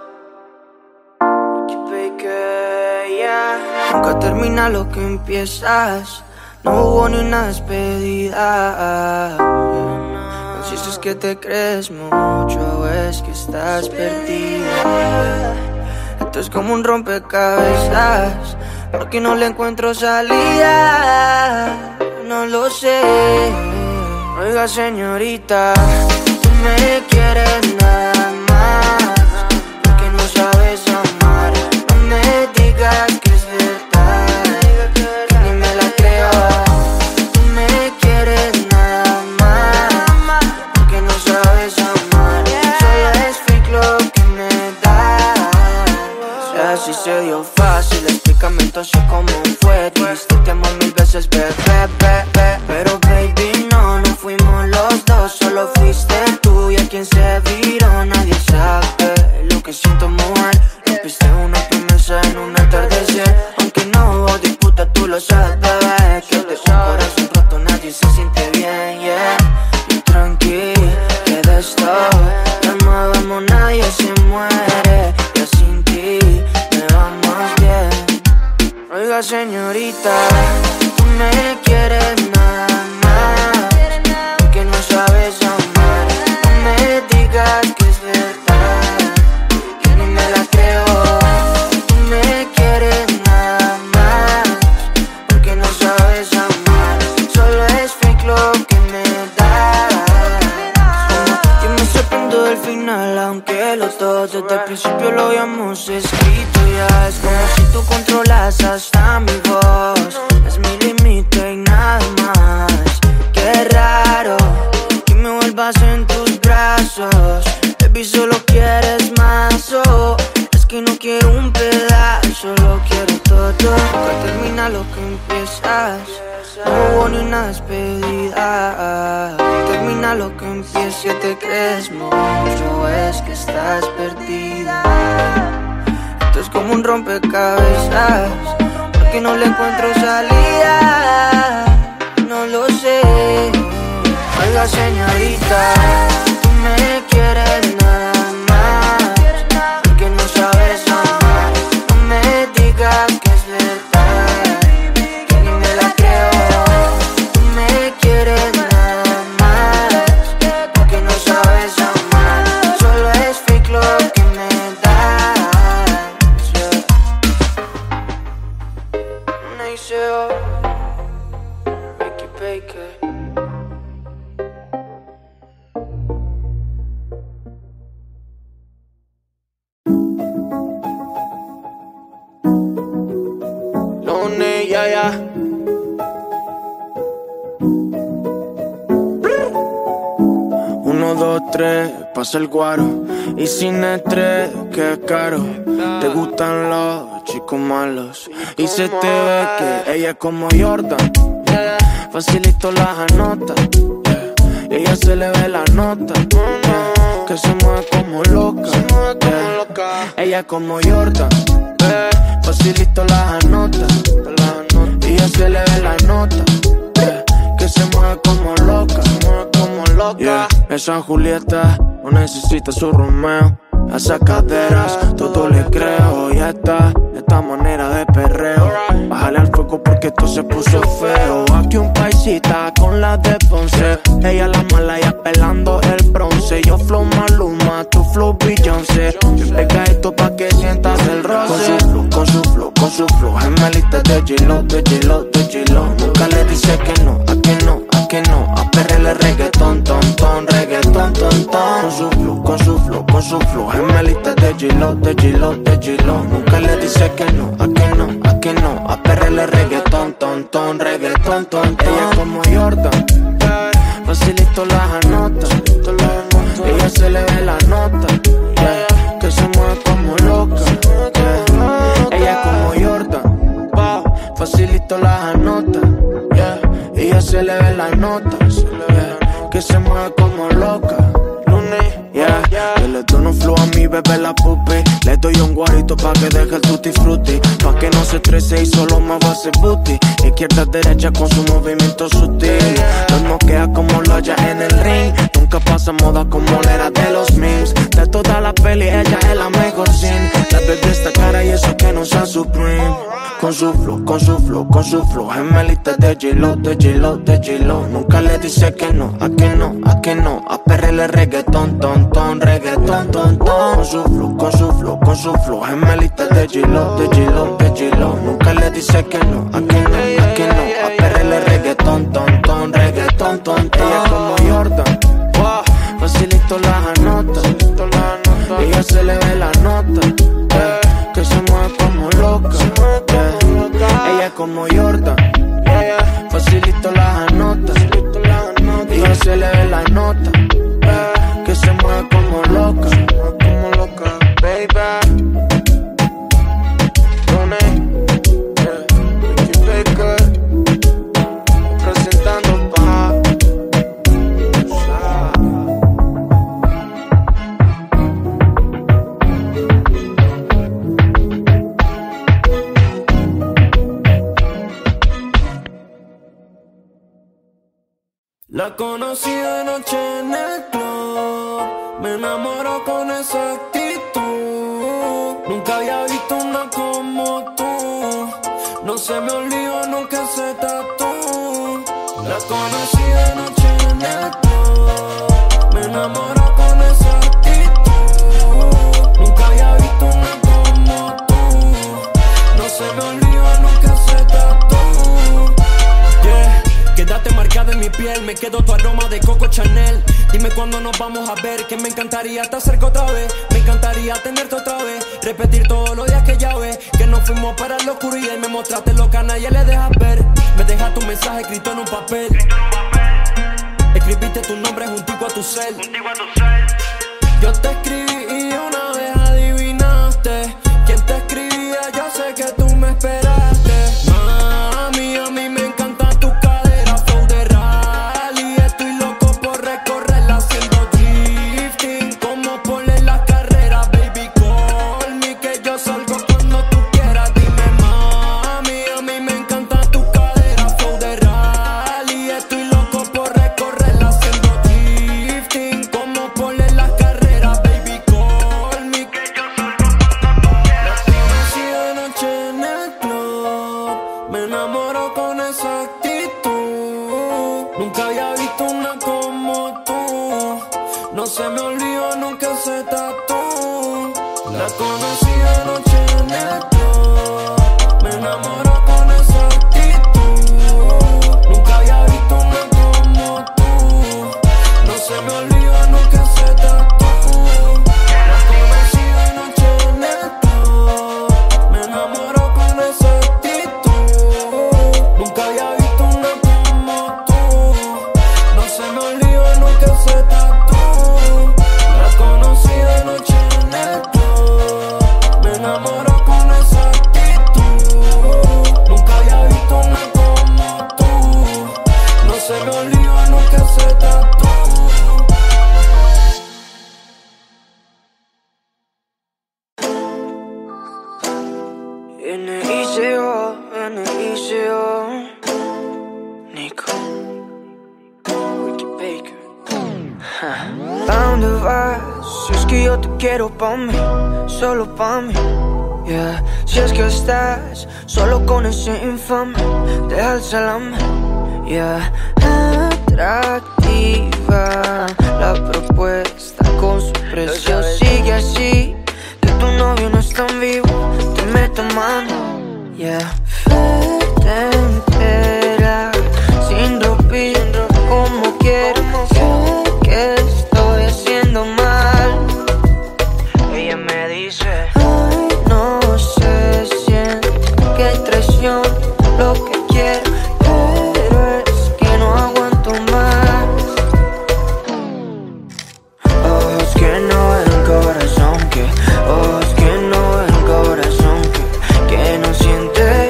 yeah. Nunca termina lo que empiezas. No hubo ni una despedida. No sé si es que te crees mucho o es que estás perdida. Esto es como un rompecabezas, porque no le encuentro salida. No lo sé. Oiga, señorita, tú me quieres nada más, porque no sabes amar. No me digas que es verdad, que ni me la creo. Tú me quieres nada más, porque no sabes amar. Solo es fake lo que me das. O sea, si se dio fácil, explícame entonces cómo fue. Dijiste te amo 1000 veces, bebé. Pero baby, no fuimos los dos, solo fuiste tú y a quien se viró. Nadie sabe lo que siento, mujer. Rompiste una promesa en un atardecer. Aunque no hubo disputa, tú lo sabes, bebé. Que de un corazón roto nadie se siente bien, yeah. Y tranquila, que de esto no vamos, nadie se muere. Ya sin ti me va más bien. principio lo habíamos escrito ya. Es como si tú controlas hasta mi voz. Es mi límite y nada más. Qué raro que me vuelvas en tus brazos. Baby, solo quieres más, oh. Es que no quiero un pedazo, lo quiero todo. Nunca termina lo que empiezas. No hubo ni una despedida. Termina lo que empieza y te crees mucho. Es que estás perdida. Esto es como un rompecabezas, porque no le encuentro salida. No lo sé. Oiga, señorita, tú me quieres nada más, porque no sabes amar. No me digas que es verdad, que ni me la creo. Tú me quieres nada más, porque no sabes amar. Solo es fake lo que me das, yeah. Naiseo, Ricky Baker. Yeah. 1, 2, 3, pasa el guaro. Y sin estrés, que es caro. Te gustan los chicos malos. Y se te ve que ella es como Jordan. Facilito las anota. Y ella se le ve la nota. Que se mueve como loca. Ella es como Jordan. Facilito las anota. Y ella se le ve la nota, que se mueve como loca, yeah. Esa Julieta no necesita su Romeo. A esas caderas todo le creo. Y esta manera de perreo, bájale al fuego porque esto se puso feo. Aquí un paisita con la de Ponce. Ella la mala y apelando el bronce. Yo flow Maluma, tu flow Beyoncé. Bien pegadito pa' que sientas el roce. Con su flow, gemelita de J-Lo, de J-Lo, de J-Lo. Nunca le dice que no, a que no, a que no. A perrele reggaetón, ton, reggaetón, ton. Con su flow, gemelita de J-Lo, de J-Lo, de J-Lo. Nunca le dice que no, a que no, a que no. A perrele reggaetón, ton, reggaetón, ton. Ella como Jordan, facilito las anota. Ella se le ve la nota, yeah. Que se mueve como loca, yeah. Ella es como Jordan, facilito las anota, yeah. Ella se le ve la nota, yeah. Que se mueve como loca, yeah. Yo le doy un flow a mi bebé la pupi. Le doy un guarito pa' que deje el tutti frutti, pa' que no se estrese y solo me va a hacer booty. Izquierda, derecha con su movimiento sutil. Nos noquea como lo haya en el ring. Nunca pasa moda como la era de los memes. De toda la peli ella es la mejor sin. La bebé está cara y eso que no sea Supreme. Con su flow, gemelita de J-Lo, de J-Lo, de J-Lo. Nunca le dice que no, a que no, a que no. A perrele reggaetón, ton, reggaetón, ton. Con su flow, gemelita de J-Lo, de J-Lo, de J-Lo. Nunca le dice que no, a que no, a que no. A perrele reggaetón, ton, reggaetón, ton. Ella como Jordan, facilito las anota. Ella se le ve la nota, yeah. Que se mueve como loca, yeah. Ella es como Jordan, facilito las anota. Ella se le ve la nota, yeah. Que se mueve como loca, baby. Ricky Baker, presentando pa' La conocí de noche en el club, me enamoró con esa actitud. Nunca había visto una como tú, no se me olvidó nunca ese tatu. La conocí de noche en el club, me enamoró con esa actitud. Nunca había visto una como tú, no se me olvidó nunca ese tatu. Yeah. Quédate marcada en mi piel, me quedo tu aroma de Coco Chanel. Dime cuándo nos vamos a ver, que me encantaría estar cerca otra vez. Me encantaría tenerte otra vez, repetir todos los días que ya ves, que nos fuimos para la oscuridad y me mostraste lo que a nadie le dejas ver. Me dejas tu mensaje escrito en un papel. Escribiste tu nombre juntico a tu cel. Yo te escribí y una vez adivinaste quién te escribía, yo sé que tú me esperaste. Mami, a mí me encanta tu cadera, flow de rally. Estoy loco por recorrerla haciendo drifting, como ponle la carrera, baby, call me, que yo salgo cuando tú quieras. Dime, mami, a mí me encanta tu cadera, flow de rally. Estoy loco por recorrerla haciendo drifting, como ponle la carrera, baby, call me, que yo salgo cuando tú quieras. Si de noche en el club me enamoro con esa actitud. Nunca había visto una como tú. No se me olvidó nunca ese tatu. La conocí de noche en el club. Me enamoro con esa actitud. Nunca había visto una como tú. No se me olvidó nunca ese tatu. La conocí de noche en el club. Me enamoro con esa actitud. Nunca había visto una como tú. No se me olvidó nunca ese tatu. La conocí de noche en el club. Me enamoro con esa actitud. Nunca había visto una como tú. No se me olvidó nunca ese tatu. N-I-C-O, N-I-C-O, Nico, Ricky Baker. ¿A dónde vas? Si es que yo te quiero pa' mí, solo pa' mí, yeah. Si es que estás solo con ese infame, deja el salame, yeah. Atractiva la propuesta con su precio, sigue así, que tu novio no es tan vivo, te meto mano, yeah. Vete entera, sin ropita, como quieras, sé que estoy haciendo mal. Ella me dice, ay, no sé, siento que hay traición, lo que quiero, pero es que no aguanto más. Ojos que no ven, corazón que, ojos que no ven, corazón que no siente,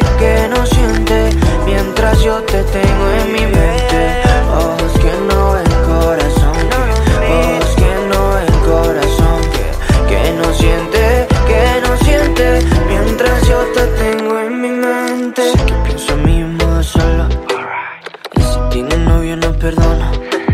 mientras yo te tengo en mi mente. Ojos que no ven, corazón que, ojos que no ven, corazón que no siente, mientras yo te tengo en mi mente. Sé que pienso a mí en modo solo, y si tiene un novio no perdono.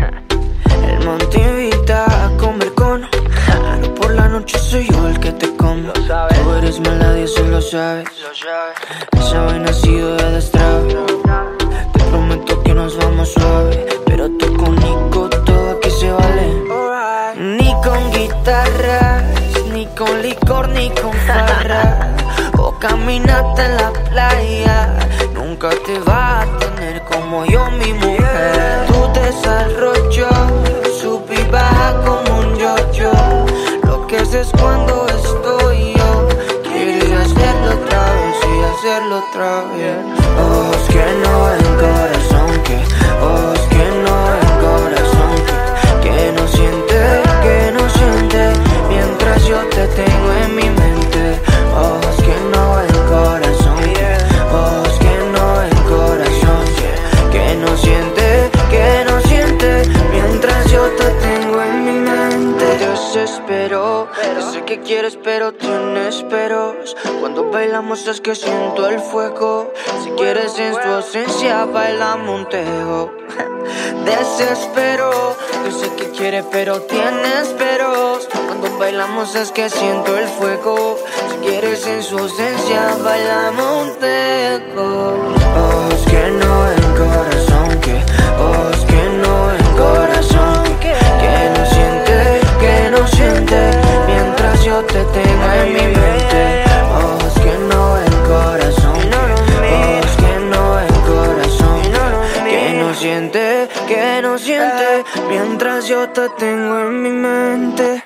El monte invita a comer cono, pero por la noche soy yo el que te como. Tú eres mala, eso lo sabes. Esa vaina ha sido de destrave. Te prometo que nos vamos suave, pero tú con Nico todo aquí se vale. Ni con guitarras, ni con licor, ni con farra, o caminata en la playa. Nunca te va a tener como yo, mi mujer. Tu desarrollo, sube y baja como un yo-yo. Lo que haces cuando estoy yo, quieres hacerlo otra vez y hacerlo otra vez. Ojos que no ven, corazón que, ojos que no ven, corazón que no siente, mientras yo te tengo en mi mente. Ojos que no ven, corazón que, ojos que no ven, corazón que no siente, mientras yo te tengo en mi mente. Te desespero, yo sé que quieres pero tienes peros. Cuando bailamos es que siento el fuego. Si quieres en tu ausencia bailamos un tejo. Desespero, yo sé que quieres pero tienes peros. Cuando bailamos es que siento el fuego. Si quieres en su ausencia bailamos un tejo. Ojos que no ven, corazón que, ojos que no ven, corazón que no siente, mientras yo te tengo en mi mente. Ojos que no ven, corazón que, ojos que no ven, corazón que no siente, que no siente, mientras yo te tengo en mi mente.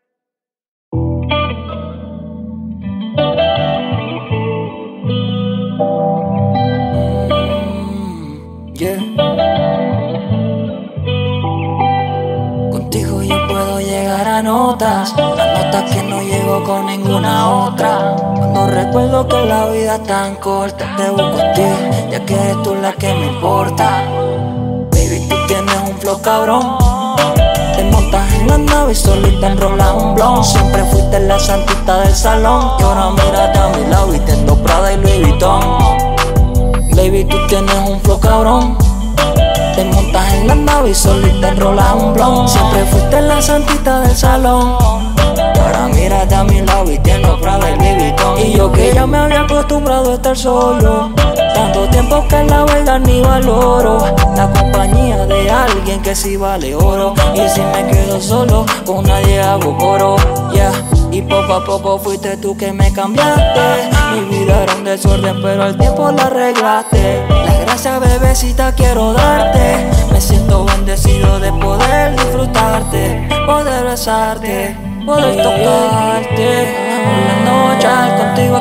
Contigo yo puedo llegar a notas que no llego con ninguna otra. Cuando recuerdo que la vida es tan corta, te busco a ti, ya que eres tú la que me importa. Baby, tú tienes un flow cabrón. Te montas en la nave y solita enrolas un blon. Siempre fuiste la santita del salón, y ahora mírate a mi lado vistiendo Prada y Louis Vuitton. Baby, tú tienes un flow cabrón. Te montas en la nave y solita enrolas un blon. Siempre fuiste la santita del salón, y ahora mírate a mi lado vistiendo Prada y Louis Vuitton. Y yo que ya me había acostumbrado a estar solo, tanto tiempo que la verdad ni valoro la compañía de alguien que sí vale oro. Y si me quedo solo, con nadie hago coro, yeah. Y poco a poco fuiste tú que me cambiaste. Mi vida era un desorden, pero al tiempo la arreglaste. Las gracias, bebecita, quiero darte. Me siento bendecido de poder disfrutarte, poder besarte, poder tocarte. Por la noche contigo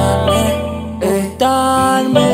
acostarme.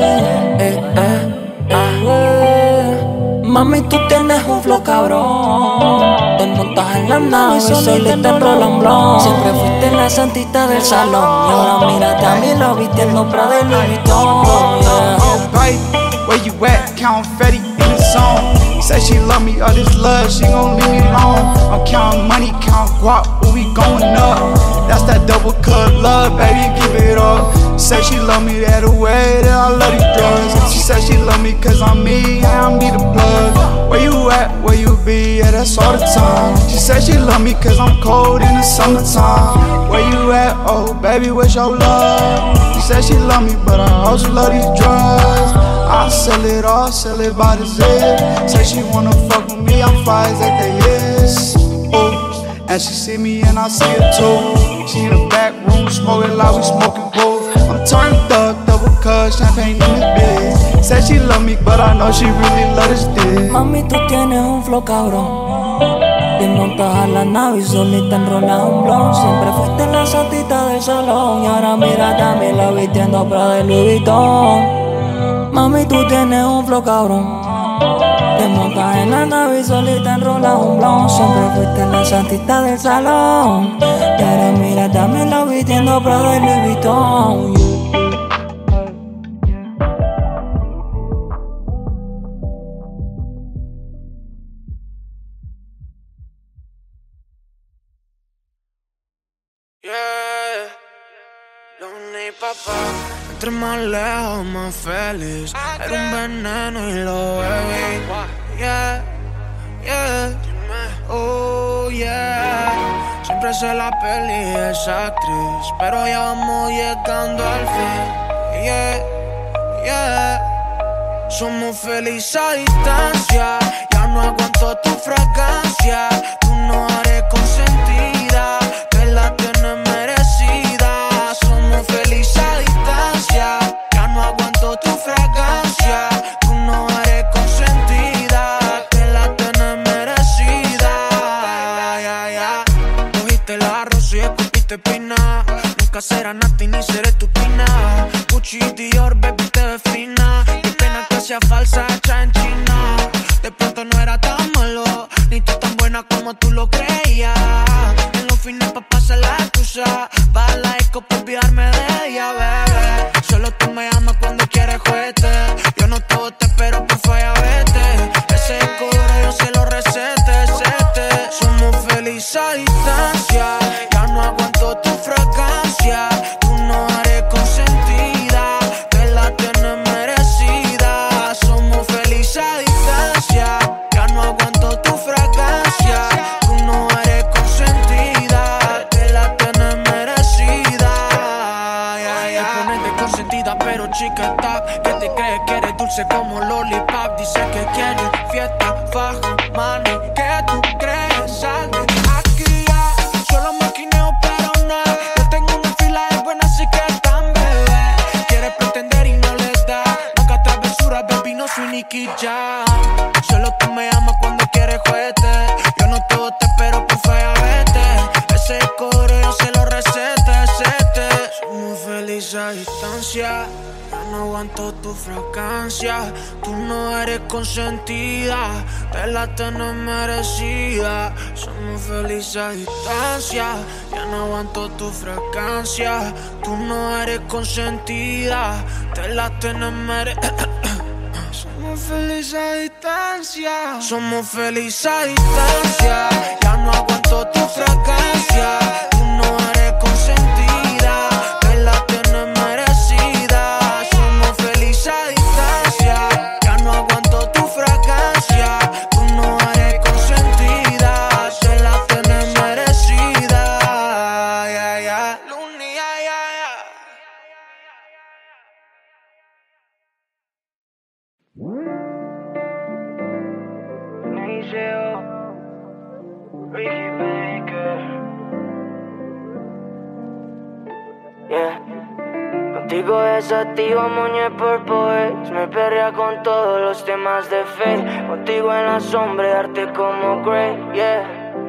Mami, tú tienes un flow cabrón. Te montas en la nave y solita enrolas un blon. Siempre fuiste la santita del salón, y ahora mírate a mí lo vistiendo Prada y Louis Vuitton. Babe, where you at? Count Fetty in the zone. Say she love me, all this love, she gon' leave me alone. I'm counting money, count guap, but we going up. That's that double cut love, baby, give it up. Say she love me that way that I love these drugs. She said she love me cause I'm me, yeah, I'm be the plug. Where you at, where you be, yeah, that's all the time. She said she love me cause I'm cold in the summertime. Where you at, oh baby, where's your love? She said she love me, but I also love these drugs. I sell it all, sell it by the zip. Say she wanna fuck with me, I'm fly as that they is. Ooh. And she see me and I see her too. She in the back room smoking like we smoking both. I'm turned up, double cut, champagne in the bed. Said she love me, but I know she really love this dick. Mami, tú tienes un flow cabrón. Te montas a la nave y solita enrolas un blon. Siempre fuiste la santita del salón, y ahora mírate a mí la vistiendo Prada y Louis Vuitton. Mami, tú tienes un flow cabrón. Te montas en la nave y solita enrolas un blon. Siempre fuiste la santita del salón, y ahora mírate a mí la vistiendo Prada y Louis Vuitton. Entre más lejos, más feliz. Era un veneno y lo bebí. Yeah, yeah, oh yeah. Siempre sé la peli esa actriz, pero ya vamos llegando al fin. Yeah, yeah. Somos felices a distancia. Ya no aguanto tu fragancia. Tú no eres consentida, te la tienes merecida. Somos felices a distancia. Ya no aguanto tu fragancia. Tú no eres consentida, te la tienes merecida. Yeah, yeah. Cogiste la rosa y escupiste pina. Nunca será Nati ni seré tu pina. Gucci, Dior, baby, te ves fina. Qué pena que sea falsa, hecha en China. De pronto no era tan malo, ni tú tan buena como tú lo creías. En los fines pa' pasar la excusa, va a la disco pa' olvidarme de ella, bebé. Solo tú me llamas cuando quieres juguete. Yo no te boté, pero por falla vete. Ese cobro yo se lo recete, sete. Somos felices a distancia. Ya no aguanto tu fragancia. Tú no eres consentida, te la tienes merecida. Somos felices a distancia. Ya no aguanto tu fragancia. Tú no eres consentida, te la tienes merecida. Yeah, yeah. Te pones de consentida, pero chica está. Que te crees que eres dulce como lollipop. Dice que quieres fiesta, fajo, money. ¿Qué tú crees? Sal de aquí ya. Solo maquineo, pero nada. Yo tengo una fila de buenas, así que tan bebé. Quieres pretender y no les da. Nunca travesuras, baby, no soy Nicky Jam. fragancia. Tú no eres consentida, te la tenés merecida. Somos felices a distancia, ya no aguanto tu fragancia. Tú no eres consentida, te la tenés merecida. Somos felices a distancia. Somos felices a distancia. Ya no aguanto tu fragancia. Tú no eres consentida, te la tienes merecida. Somos felices a distancia. Ya no aguanto tu fragancia. Tú no eres consentida, te la tienes merecida. Yeah, yeah. Luni, yeah, yeah, yeah. Ricky Baker. Yeah. Contigo desactivo Muñe Purple. Me perrea con todos los temas de Faye. Contigo en la sombra, arte como Grey. Yeah.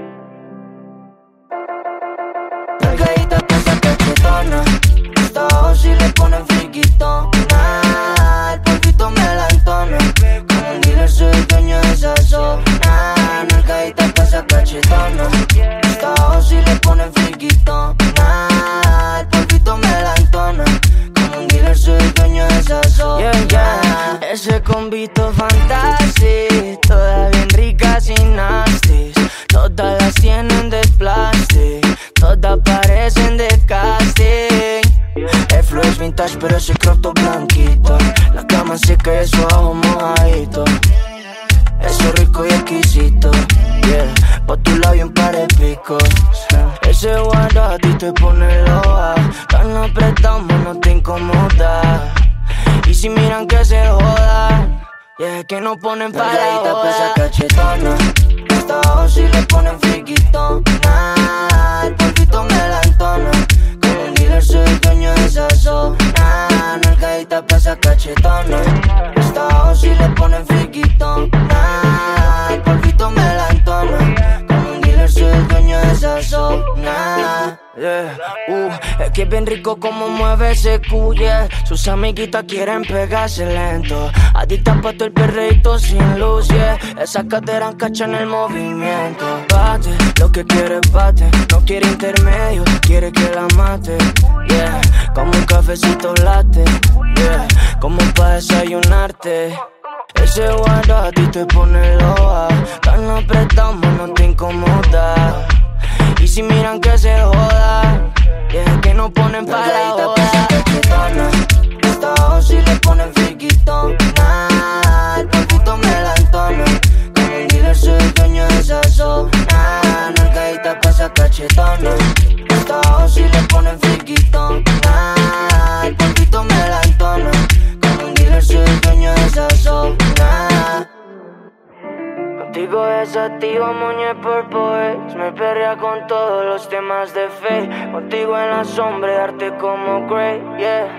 Cargadita pesa cachetona. Todos si le ponen friquitona. El polvito me la entona. Como un dealer soy el dueño de esa zona. Nalgadita pesa cachetona. Todos si le ponen friquitona. El polvito me la entona. Como un dealer soy el dueño de esa zona. Yeah, yeah. Ese convito fantástico. Todas bien ricas y nasties. Todas las tienen de plástico. Todas parecen de casting. El flow es vintage pero ese crop top blanquito. La cama seca y el suajo mojadito. Eso rico y exquisito. Yeah, pa' tu labio un par de picos. Ese guarda a ti te pone loa. Tan apretado no te incomoda. Y si miran que se jodan, yeah, que no ponen para la joda. Pesa cachetona. Todos si le ponen friquitona. El polvito me la entona. Como un dealer soy el dueño de esa zona. Nalgadita pesa cachetona. Todos si le ponen friquitona. El polvito me la entona. Como un dealer soy el dueño de esa zona. Yeah. Es que es bien rico como mueve ese cuye. Sus amiguitas quieren pegarse lento. Adicta pa' todo el perreíto sin luz, yeah. Esa cadera encacha en el movimiento. Bate, lo que quiere bate. No quiere intermedio, quiere que la mate. Yeah, como un cafecito latte. Yeah, como pa' desayunarte. Ese guarda a ti te pone loa. Tan apretado no te incomoda. Y si miran que se jodan, yeah, que no ponen para la joda. Todos si le ponen friquitona. El polvito me la entona. Como un dealer soy el dueño de esa zona. Nalgadita pesa cachetona. Todos si le ponen friquitona. El polvito me la entona. Como un dealer soy el dueño de esa zona. Contigo desactivo Muñe Purple. Me perrea con todos los temas de Faye. Contigo en la sombra, arte como Grey, yeah.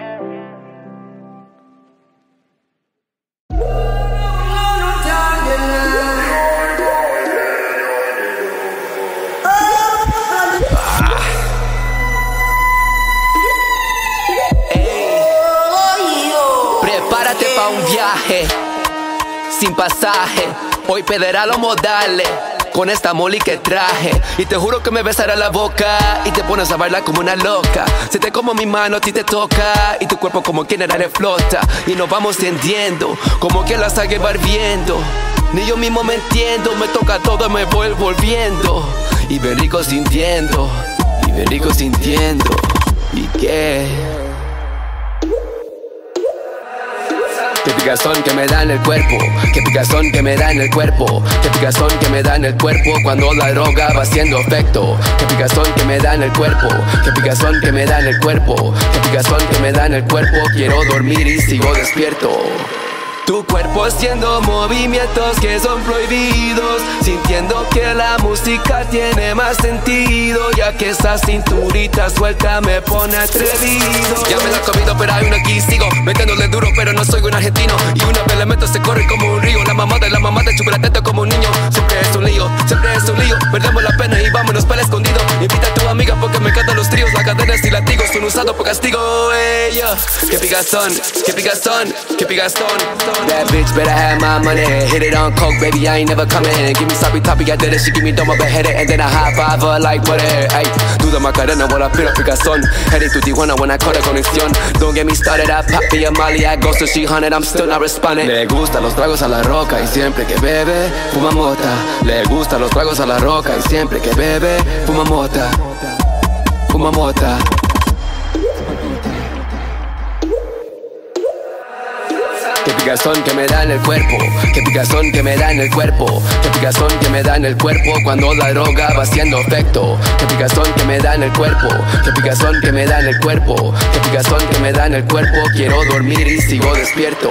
Prepárate pa' un viaje sin pasaje. Hoy pederá los modales con esta molly que traje. Y te juro que me besará la boca y te pones a bailar como una loca. Si te como mi mano a ti te toca y tu cuerpo como quien era flota. Y nos vamos tendiendo como que la sague barbiendo. Ni yo mismo me entiendo, me toca todo y me voy volviendo. Y bien rico sintiendo, y bien rico sintiendo. ¿Y qué? Qué picazón que me da en el cuerpo, qué picazón que me da en el cuerpo, qué picazón que me da en el cuerpo cuando la droga va haciendo efecto. Qué picazón que me da en el cuerpo, qué picazón que me da en el cuerpo, qué picazón que me da en el cuerpo. Quiero dormir y sigo despierto. Tu cuerpo haciendo movimientos que son prohibidos, sintiendo que la música tiene más sentido, ya que esa cinturita suelta me pone atrevido. Ya me la he comido pero hay uno aquí sigo, metiéndole duro pero no soy un argentino. Y una vez le meto se corre como un río, la mamá de chupa la teta como un niño. Siempre es un lío, perdemos la pena y vámonos para el escondido. Invita a tu amiga porque me encantan los tríos. La cadenas y latigos, un usado por castigo, yeah. Que picazón, que picazón, que picazón. That bitch better have my money. Hit it on coke, baby, I ain't never coming. Give me sloppy toppy, I did it. She give me dumb up ahead it, and then I high five her like what it, ay. Duda Macarena, when I put up picazón. Heading to Tijuana when I call a conexión. Don't get me started, I pop me a molly, I go so she 100, I'm still not responding. Le gustan los tragos a la roca y siempre que bebe, fuma mota. Le gustan los tragos a la roca y siempre que bebe, fuma mota. Fuma mota. Que picazón que me da en el cuerpo, que picazón que me da en el cuerpo, que picazón que me da en el cuerpo cuando la droga va haciendo efecto. Que picazón que me da en el cuerpo, que picazón que me da en el cuerpo, que picazón que me da en el cuerpo. Quiero dormir y sigo despierto.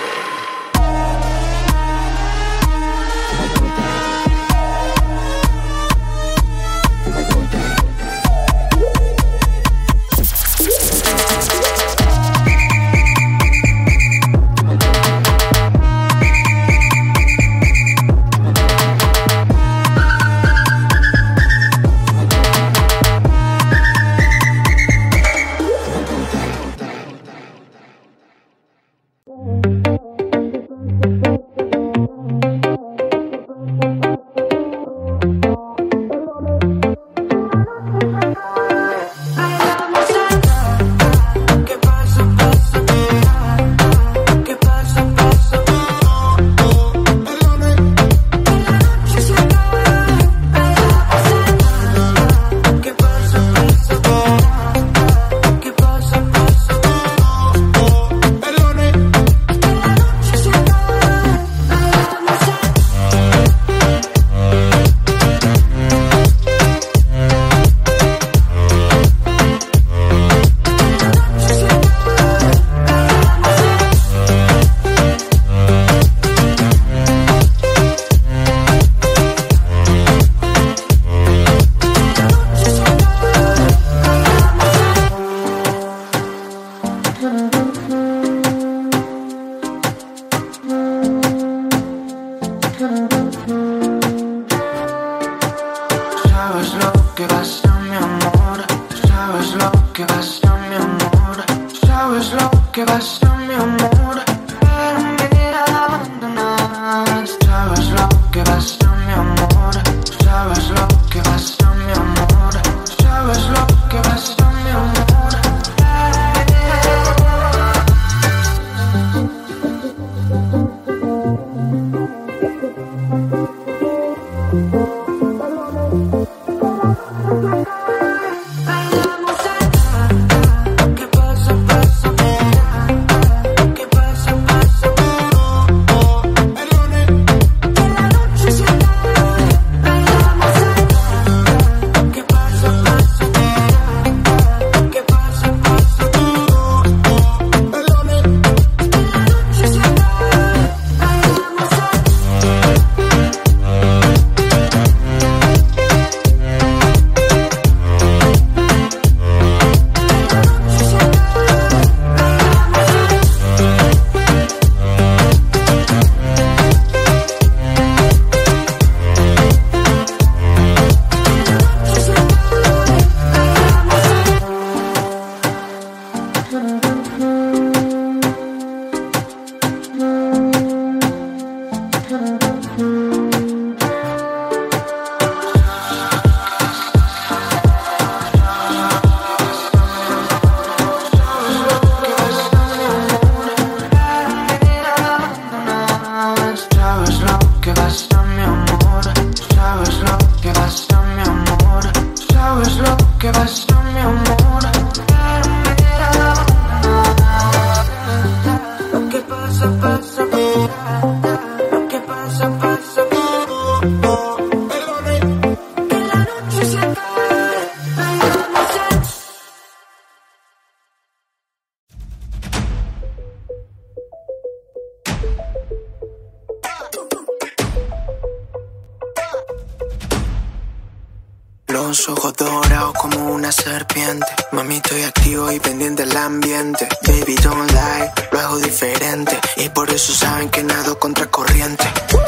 Los ojos dorados como una serpiente. Mami, estoy activo y pendiente del ambiente. Baby, don't lie, lo hago diferente. Y por eso saben que nado contra corriente.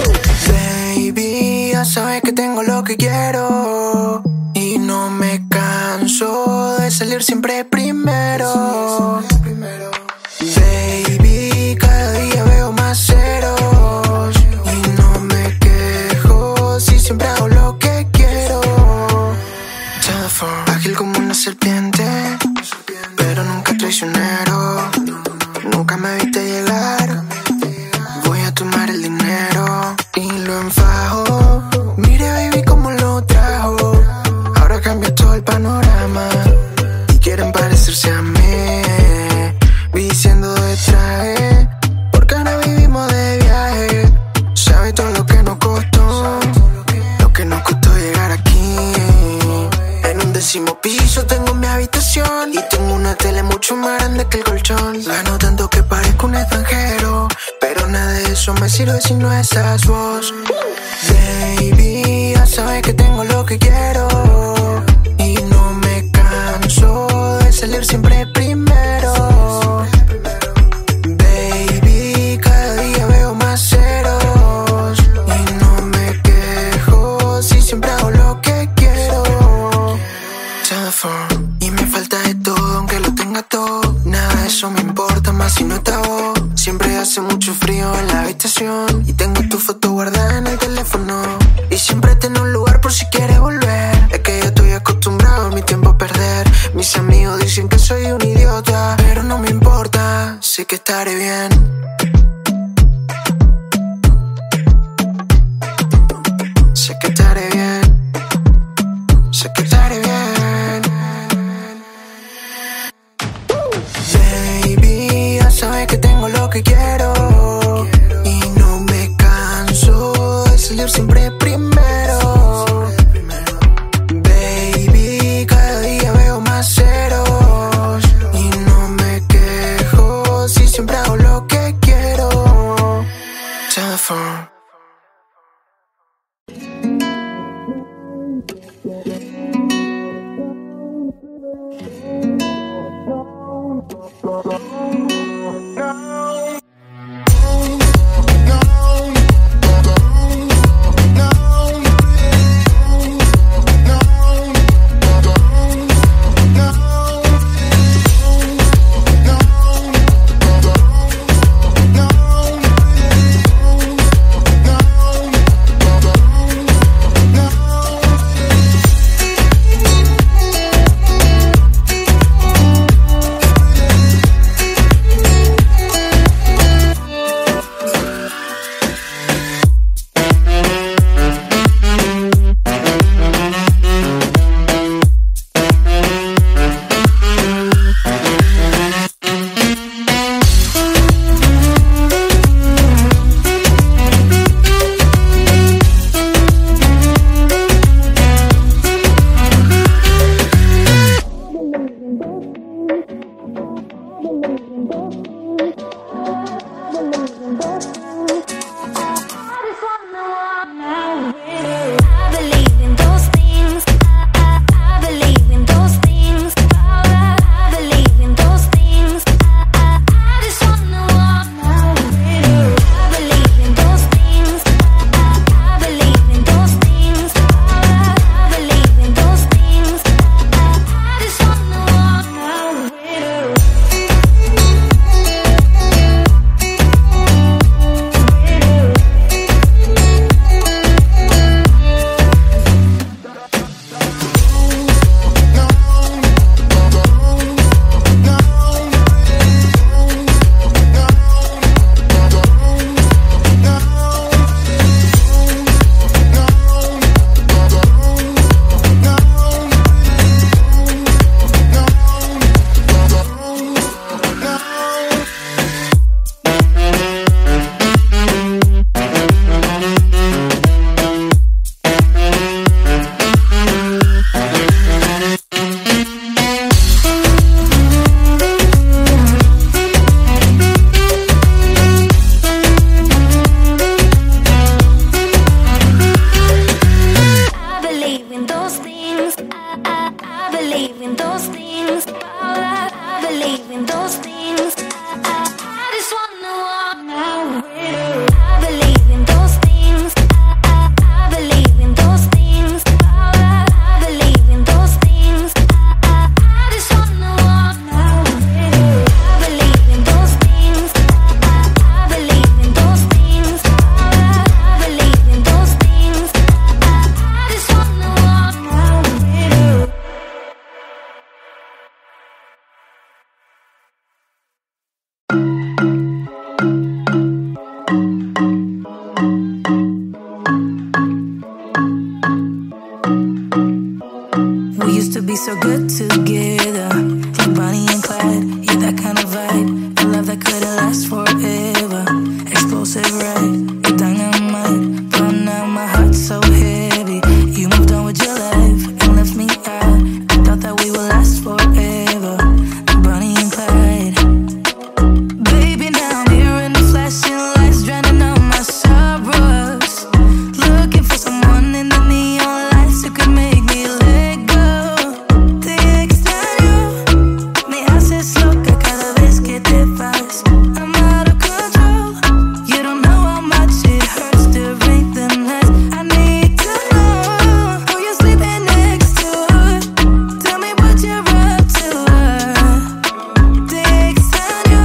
Baby, ya sabes que tengo lo que quiero. Y no me canso de ser salir siempre primero. Baby, cada día veo más ceros y no me quejo si siempre hago lo que quiero. Ágil como una serpiente, pero nunca traicionero. Nunca me viste llegar. Voy a tomar el dinero y lo enfajo. Mire baby cómo lo trajo. Ahora cambia todo el panorama y quieren parecerse a mí, diciendo de traje, porque ahora vivimos de viaje. Sabe todo lo que nos costó, lo que nos costó llegar aquí. En un 10º piso tengo mi habitación y tengo una tele mucho más grande que el colchón. Gano tanto que parezco un extranjero, pero nada de eso me sirve si no estás vos. Baby, ya sabes que tengo lo que quiero y no me canso de salir siempre primero. Baby, cada día veo más ceros y no me quejo si siempre hago lo que quiero. Y me falta de todo, aunque lo tenga todo. Nada de eso me importa más si no está vos. Siempre hace mucho frío en la habitación y tengo tu foto guardada en el teléfono. Y siempre tengo un lugar por si quieres volver. Es que yo estoy acostumbrado a mi tiempo a perder. Mis amigos dicen que soy un idiota, pero no me importa, sé que estaré bien. Sé que estaré bien. Sé que estaré bien. Baby, ya sabes que tengo lo que quiero y no me canso de salir siempre primero. Baby, cada día veo más ceros y no me quejo si siempre hago lo que quiero. Telephone. be so good together, like Bonnie and Clyde. Yeah, that kind of vibe, a love that couldn't last forever. Explosive, right? You're dynamite, but now my heart's so heavy. You moved on with your life and left me out. I thought that we would last forever, like Bonnie and Clyde. Baby, now I'm here in the flashing lights, drowning out my sorrows. Looking for someone in the neon lights who could make me let go. Te extraño, me haces loca cada vez que te vas. I'm out of control. You don't know how much it hurts to break the nights. I need to know who you're sleeping next to. Tell me what you're up to. Te extraño.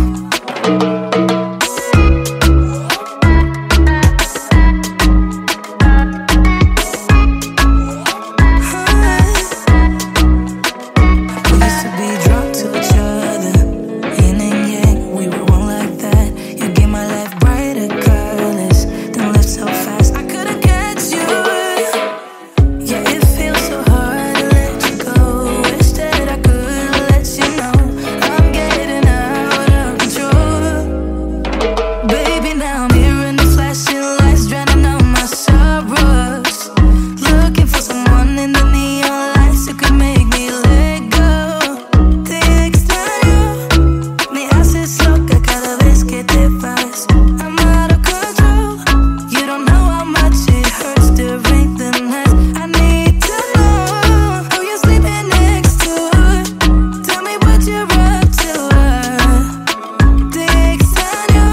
We used to be drunk to each other, yin and yang, we were one like that. You gave my life brighter colors, then left so fast I couldn't catch you. Yeah, it feels so hard to let you go. Wish that I could let you know I'm getting out of control. Baby, now I'm here in the flashing lights, drowning out my sorrows. Looking for someone in the neon lights who could make me let go. Te extraño, me haces loca cada vez que te vas. I'm out of control. You don't know how much it hurts to break the nights. I need to know who you're sleeping next to. Tell me what you're up to. Te extraño.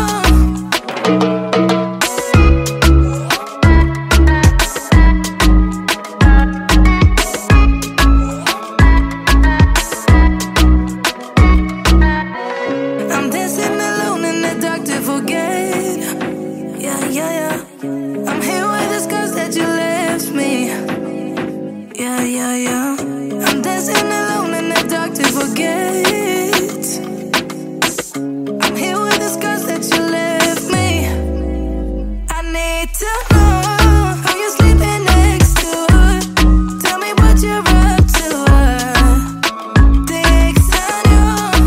I'm dancing alone in the dark to forget. Yeah, yeah, yeah. I'm here with the scars that you left me. Yeah, yeah, yeah. I'm dancing alone in the dark to forget. I'm here with the scars that you left me. I need to know who you're sleeping next to. Tell me what you're up to. Te extraño.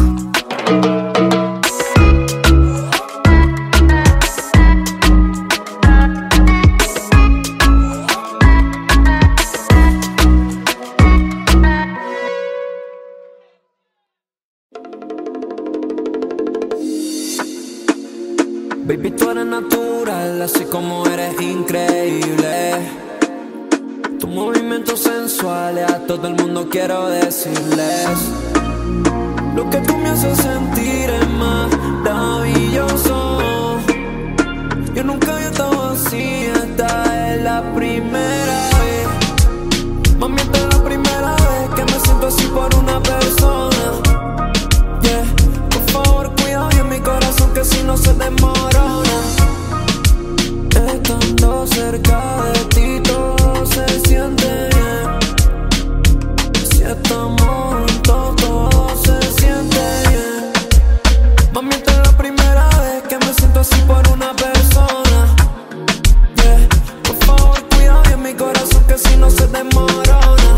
Baby, tú eres natural, así como eres increíble. Tu movimiento sensual, a todo el mundo quiero decirles. Lo que tú me haces sentir es maravilloso. Yo nunca había estado así, esta es la primera vez. Mami, esta es la primera vez que me siento así por una persona. Yeah, por favor, cuida bien mi corazón que si no se desmorona. Estando cerca de ti todo se siente bien. Si estamos juntos todo se siente bien. Mami, esta es la primera vez que me siento así por una persona. Yeah, por favor, cuida bien mi corazón que si no se desmorona.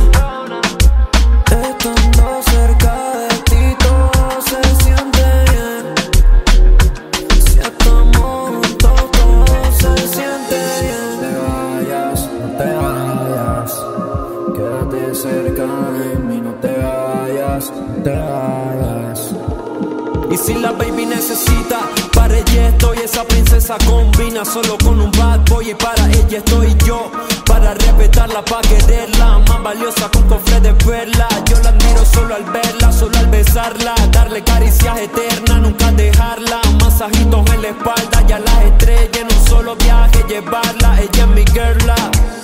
Estando cerca de ti todo se siente bien. Si estamos juntos todo se siente bien. No te vayas, quédate cerca de mí, no te vayas, no te vayas. Y si la baby necesita, para ella estoy. Esa princesa combina solo con un bad boy. Y para ella estoy yo, para respetarla, para quererla. Más valiosa que un cofre de perla. Yo la admiro solo al verla, solo al besarla. Darle caricias eternas, nunca dejarla. Masajitos en la espalda y a las estrellas en un solo viaje llevarla. Ella es mi girla.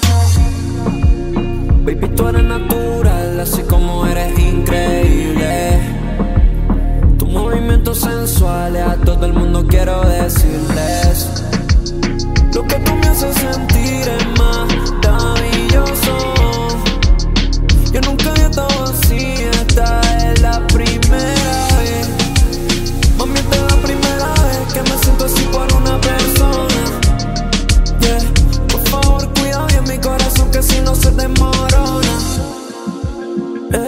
Baby, tú eres natural, así como eres increíble. Tu movimiento sensual, a todo el mundo quiero decirles. Lo que tú me haces sentir es maravilloso. Yo nunca había estado así, esta es la primera vez. Mami, esta es la primera vez que me siento así por una persona. Yeah, por favor, cuida bien mi corazón que si no se desmorona.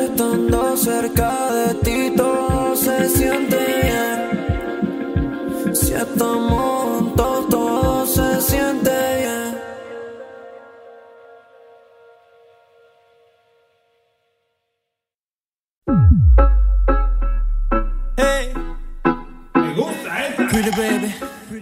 Pretty baby.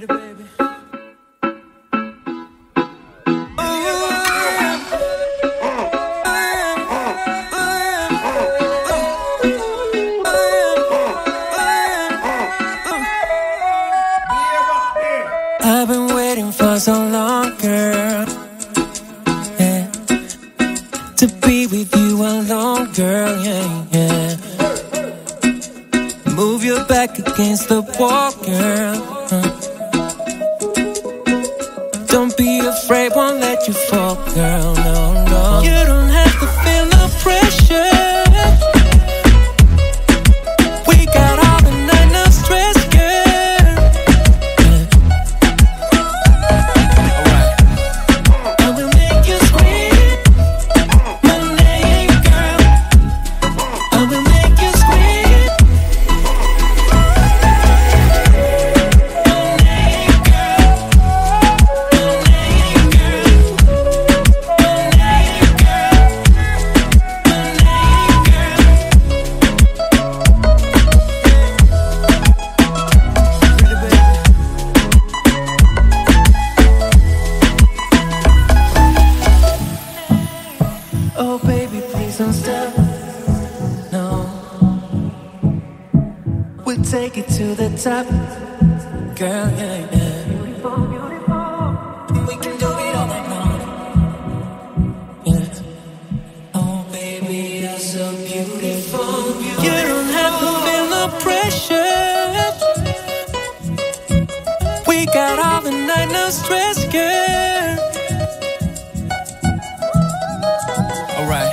I've been waiting for so long, girl, yeah, to be with you alone, girl, yeah, yeah. Move your back against the wall, girl. Don't be afraid, won't let you fall, girl, no, no. You don't have to feel no pressure. We got all the night, no stress, girl. I will make you scream my name, girl. I will make you scream my name, girl. My name, girl. My name, girl. My name, girl. Oh baby, please don't stop. No, we'll take it to the top, girl. Yeah, yeah. We can do it all night long. Yeah. Oh baby, you're so beautiful. You don't have to feel no pressure. We got all the night, no stress, girl. Alright.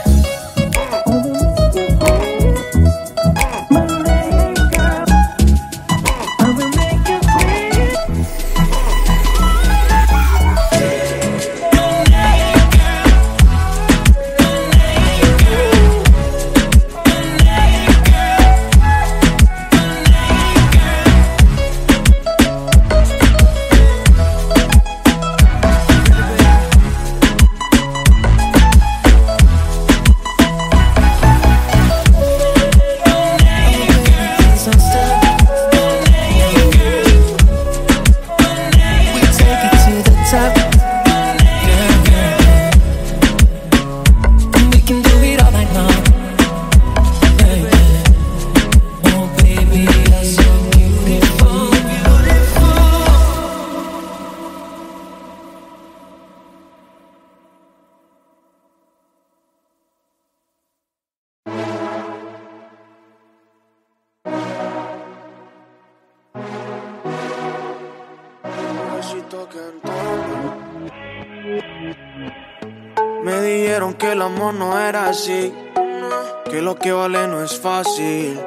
Me dijeron que el amor no era así, que lo que vale no es fácil,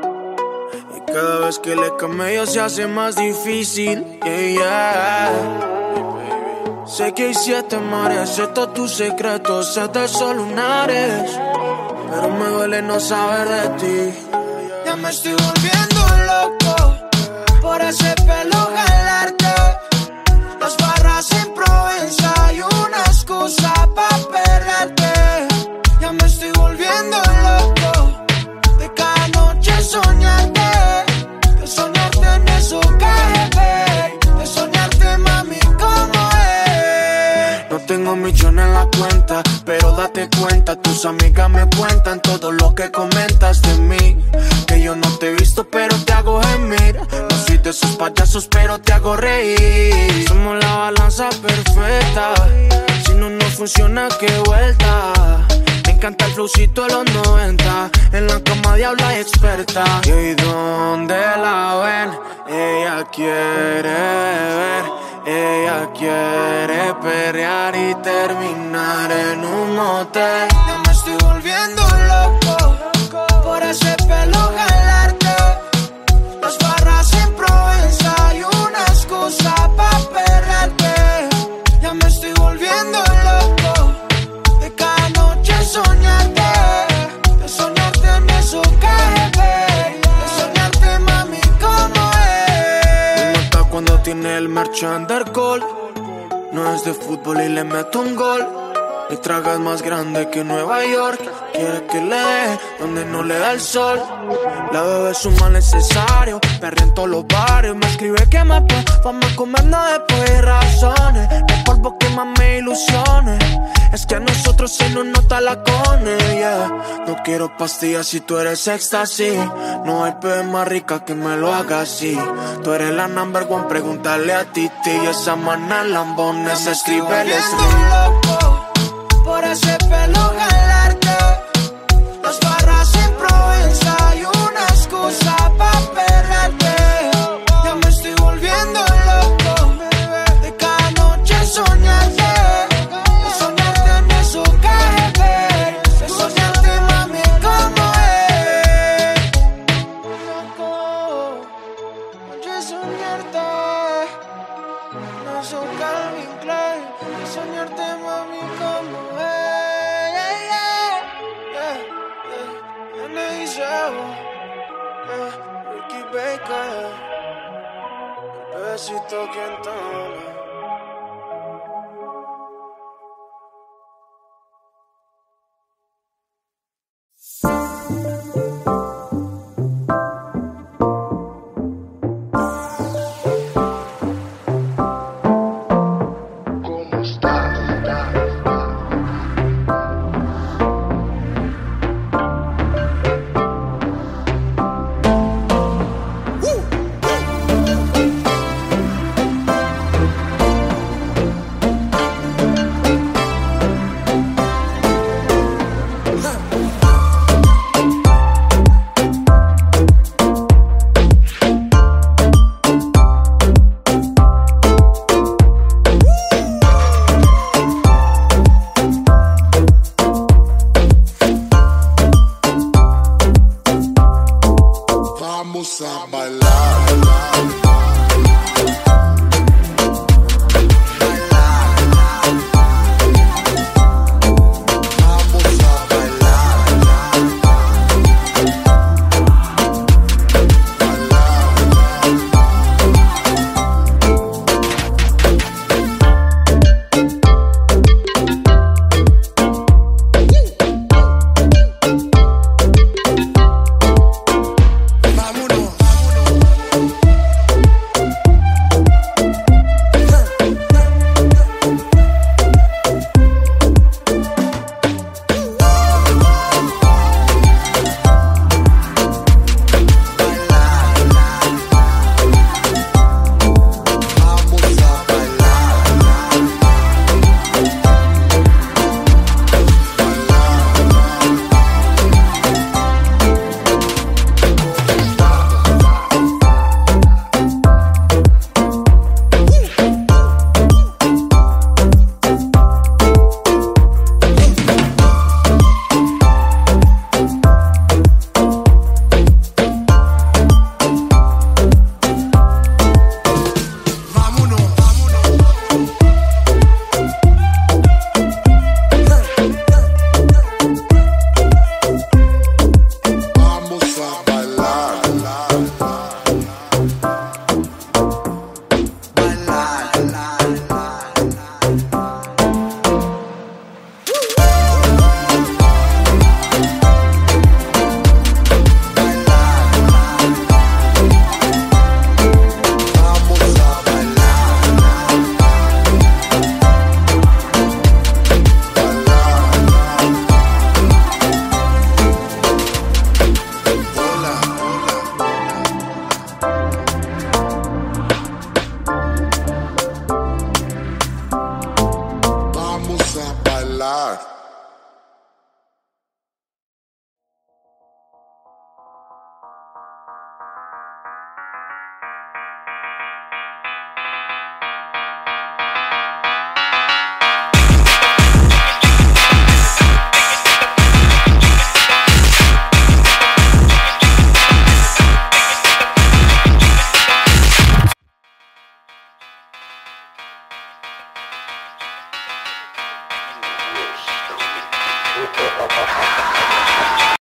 y cada vez que le camello se hace más difícil. Yeah, yeah. Sé que hay 7 mares, sé todos tus secretos, sé de solo lunares, pero me duele no saber de ti. Ya me estoy volviendo loco por ese pelo galarte, las barras en Provenza y una excusa pa' perderte. Ya me estoy volviendo loco de cada noche soñarte, de soñarte en eso cae, de soñarte mami como es. No tengo millones en la cuenta, pero date cuenta, tus amigas me cuentan todo lo que comentas de mí, que yo no te he visto pero te hago gemir. No soy de esos payasos pero te hago reír. Somos la balanza perfecta, si no nos funciona qué vuelta. Me encanta el flowcito de los 90, en la cama diabla y experta. Y hoy donde la ven, ella quiere ver, ella quiere perrear y terminar en un motel. Ya me estoy volviendo loco por ese pelo galarte, las barras en Provenza y una excusa pa' perderte. Ya me estoy volviendo loco de cada noche soñarte, de soñarte en eso cae, de soñarte mami como es. Me mata cuando tiene el merch undercold, no es de fútbol y le meto un gol. Mi traga es más grande que Nueva York. Quiere que le dé donde no le da el sol. La bebé es un mal necesario, perrea en todos los barrios. Me escribe que me vamos a comernos después de razones. No hay polvo que más me ilusione. Es que a nosotros se nos nota la cone, yeah. No quiero pastillas si tú eres éxtasis. No hay bebé más rica que me lo haga así. Tú eres la number one, pregúntale a Titi. Y esa mana lambones, escríbeles. Loco por ese pelo galarte. Las barras en Provenza y una excusa pa' perrarte. Ya me estoy volviendo loco de cada noche soñarte. De soñarte en eso KGB. De soñarte mami como es. Loco, noche soñarte. No soy Calvin Klein. De soñarte mami como Ricky Baker, el besito que entona.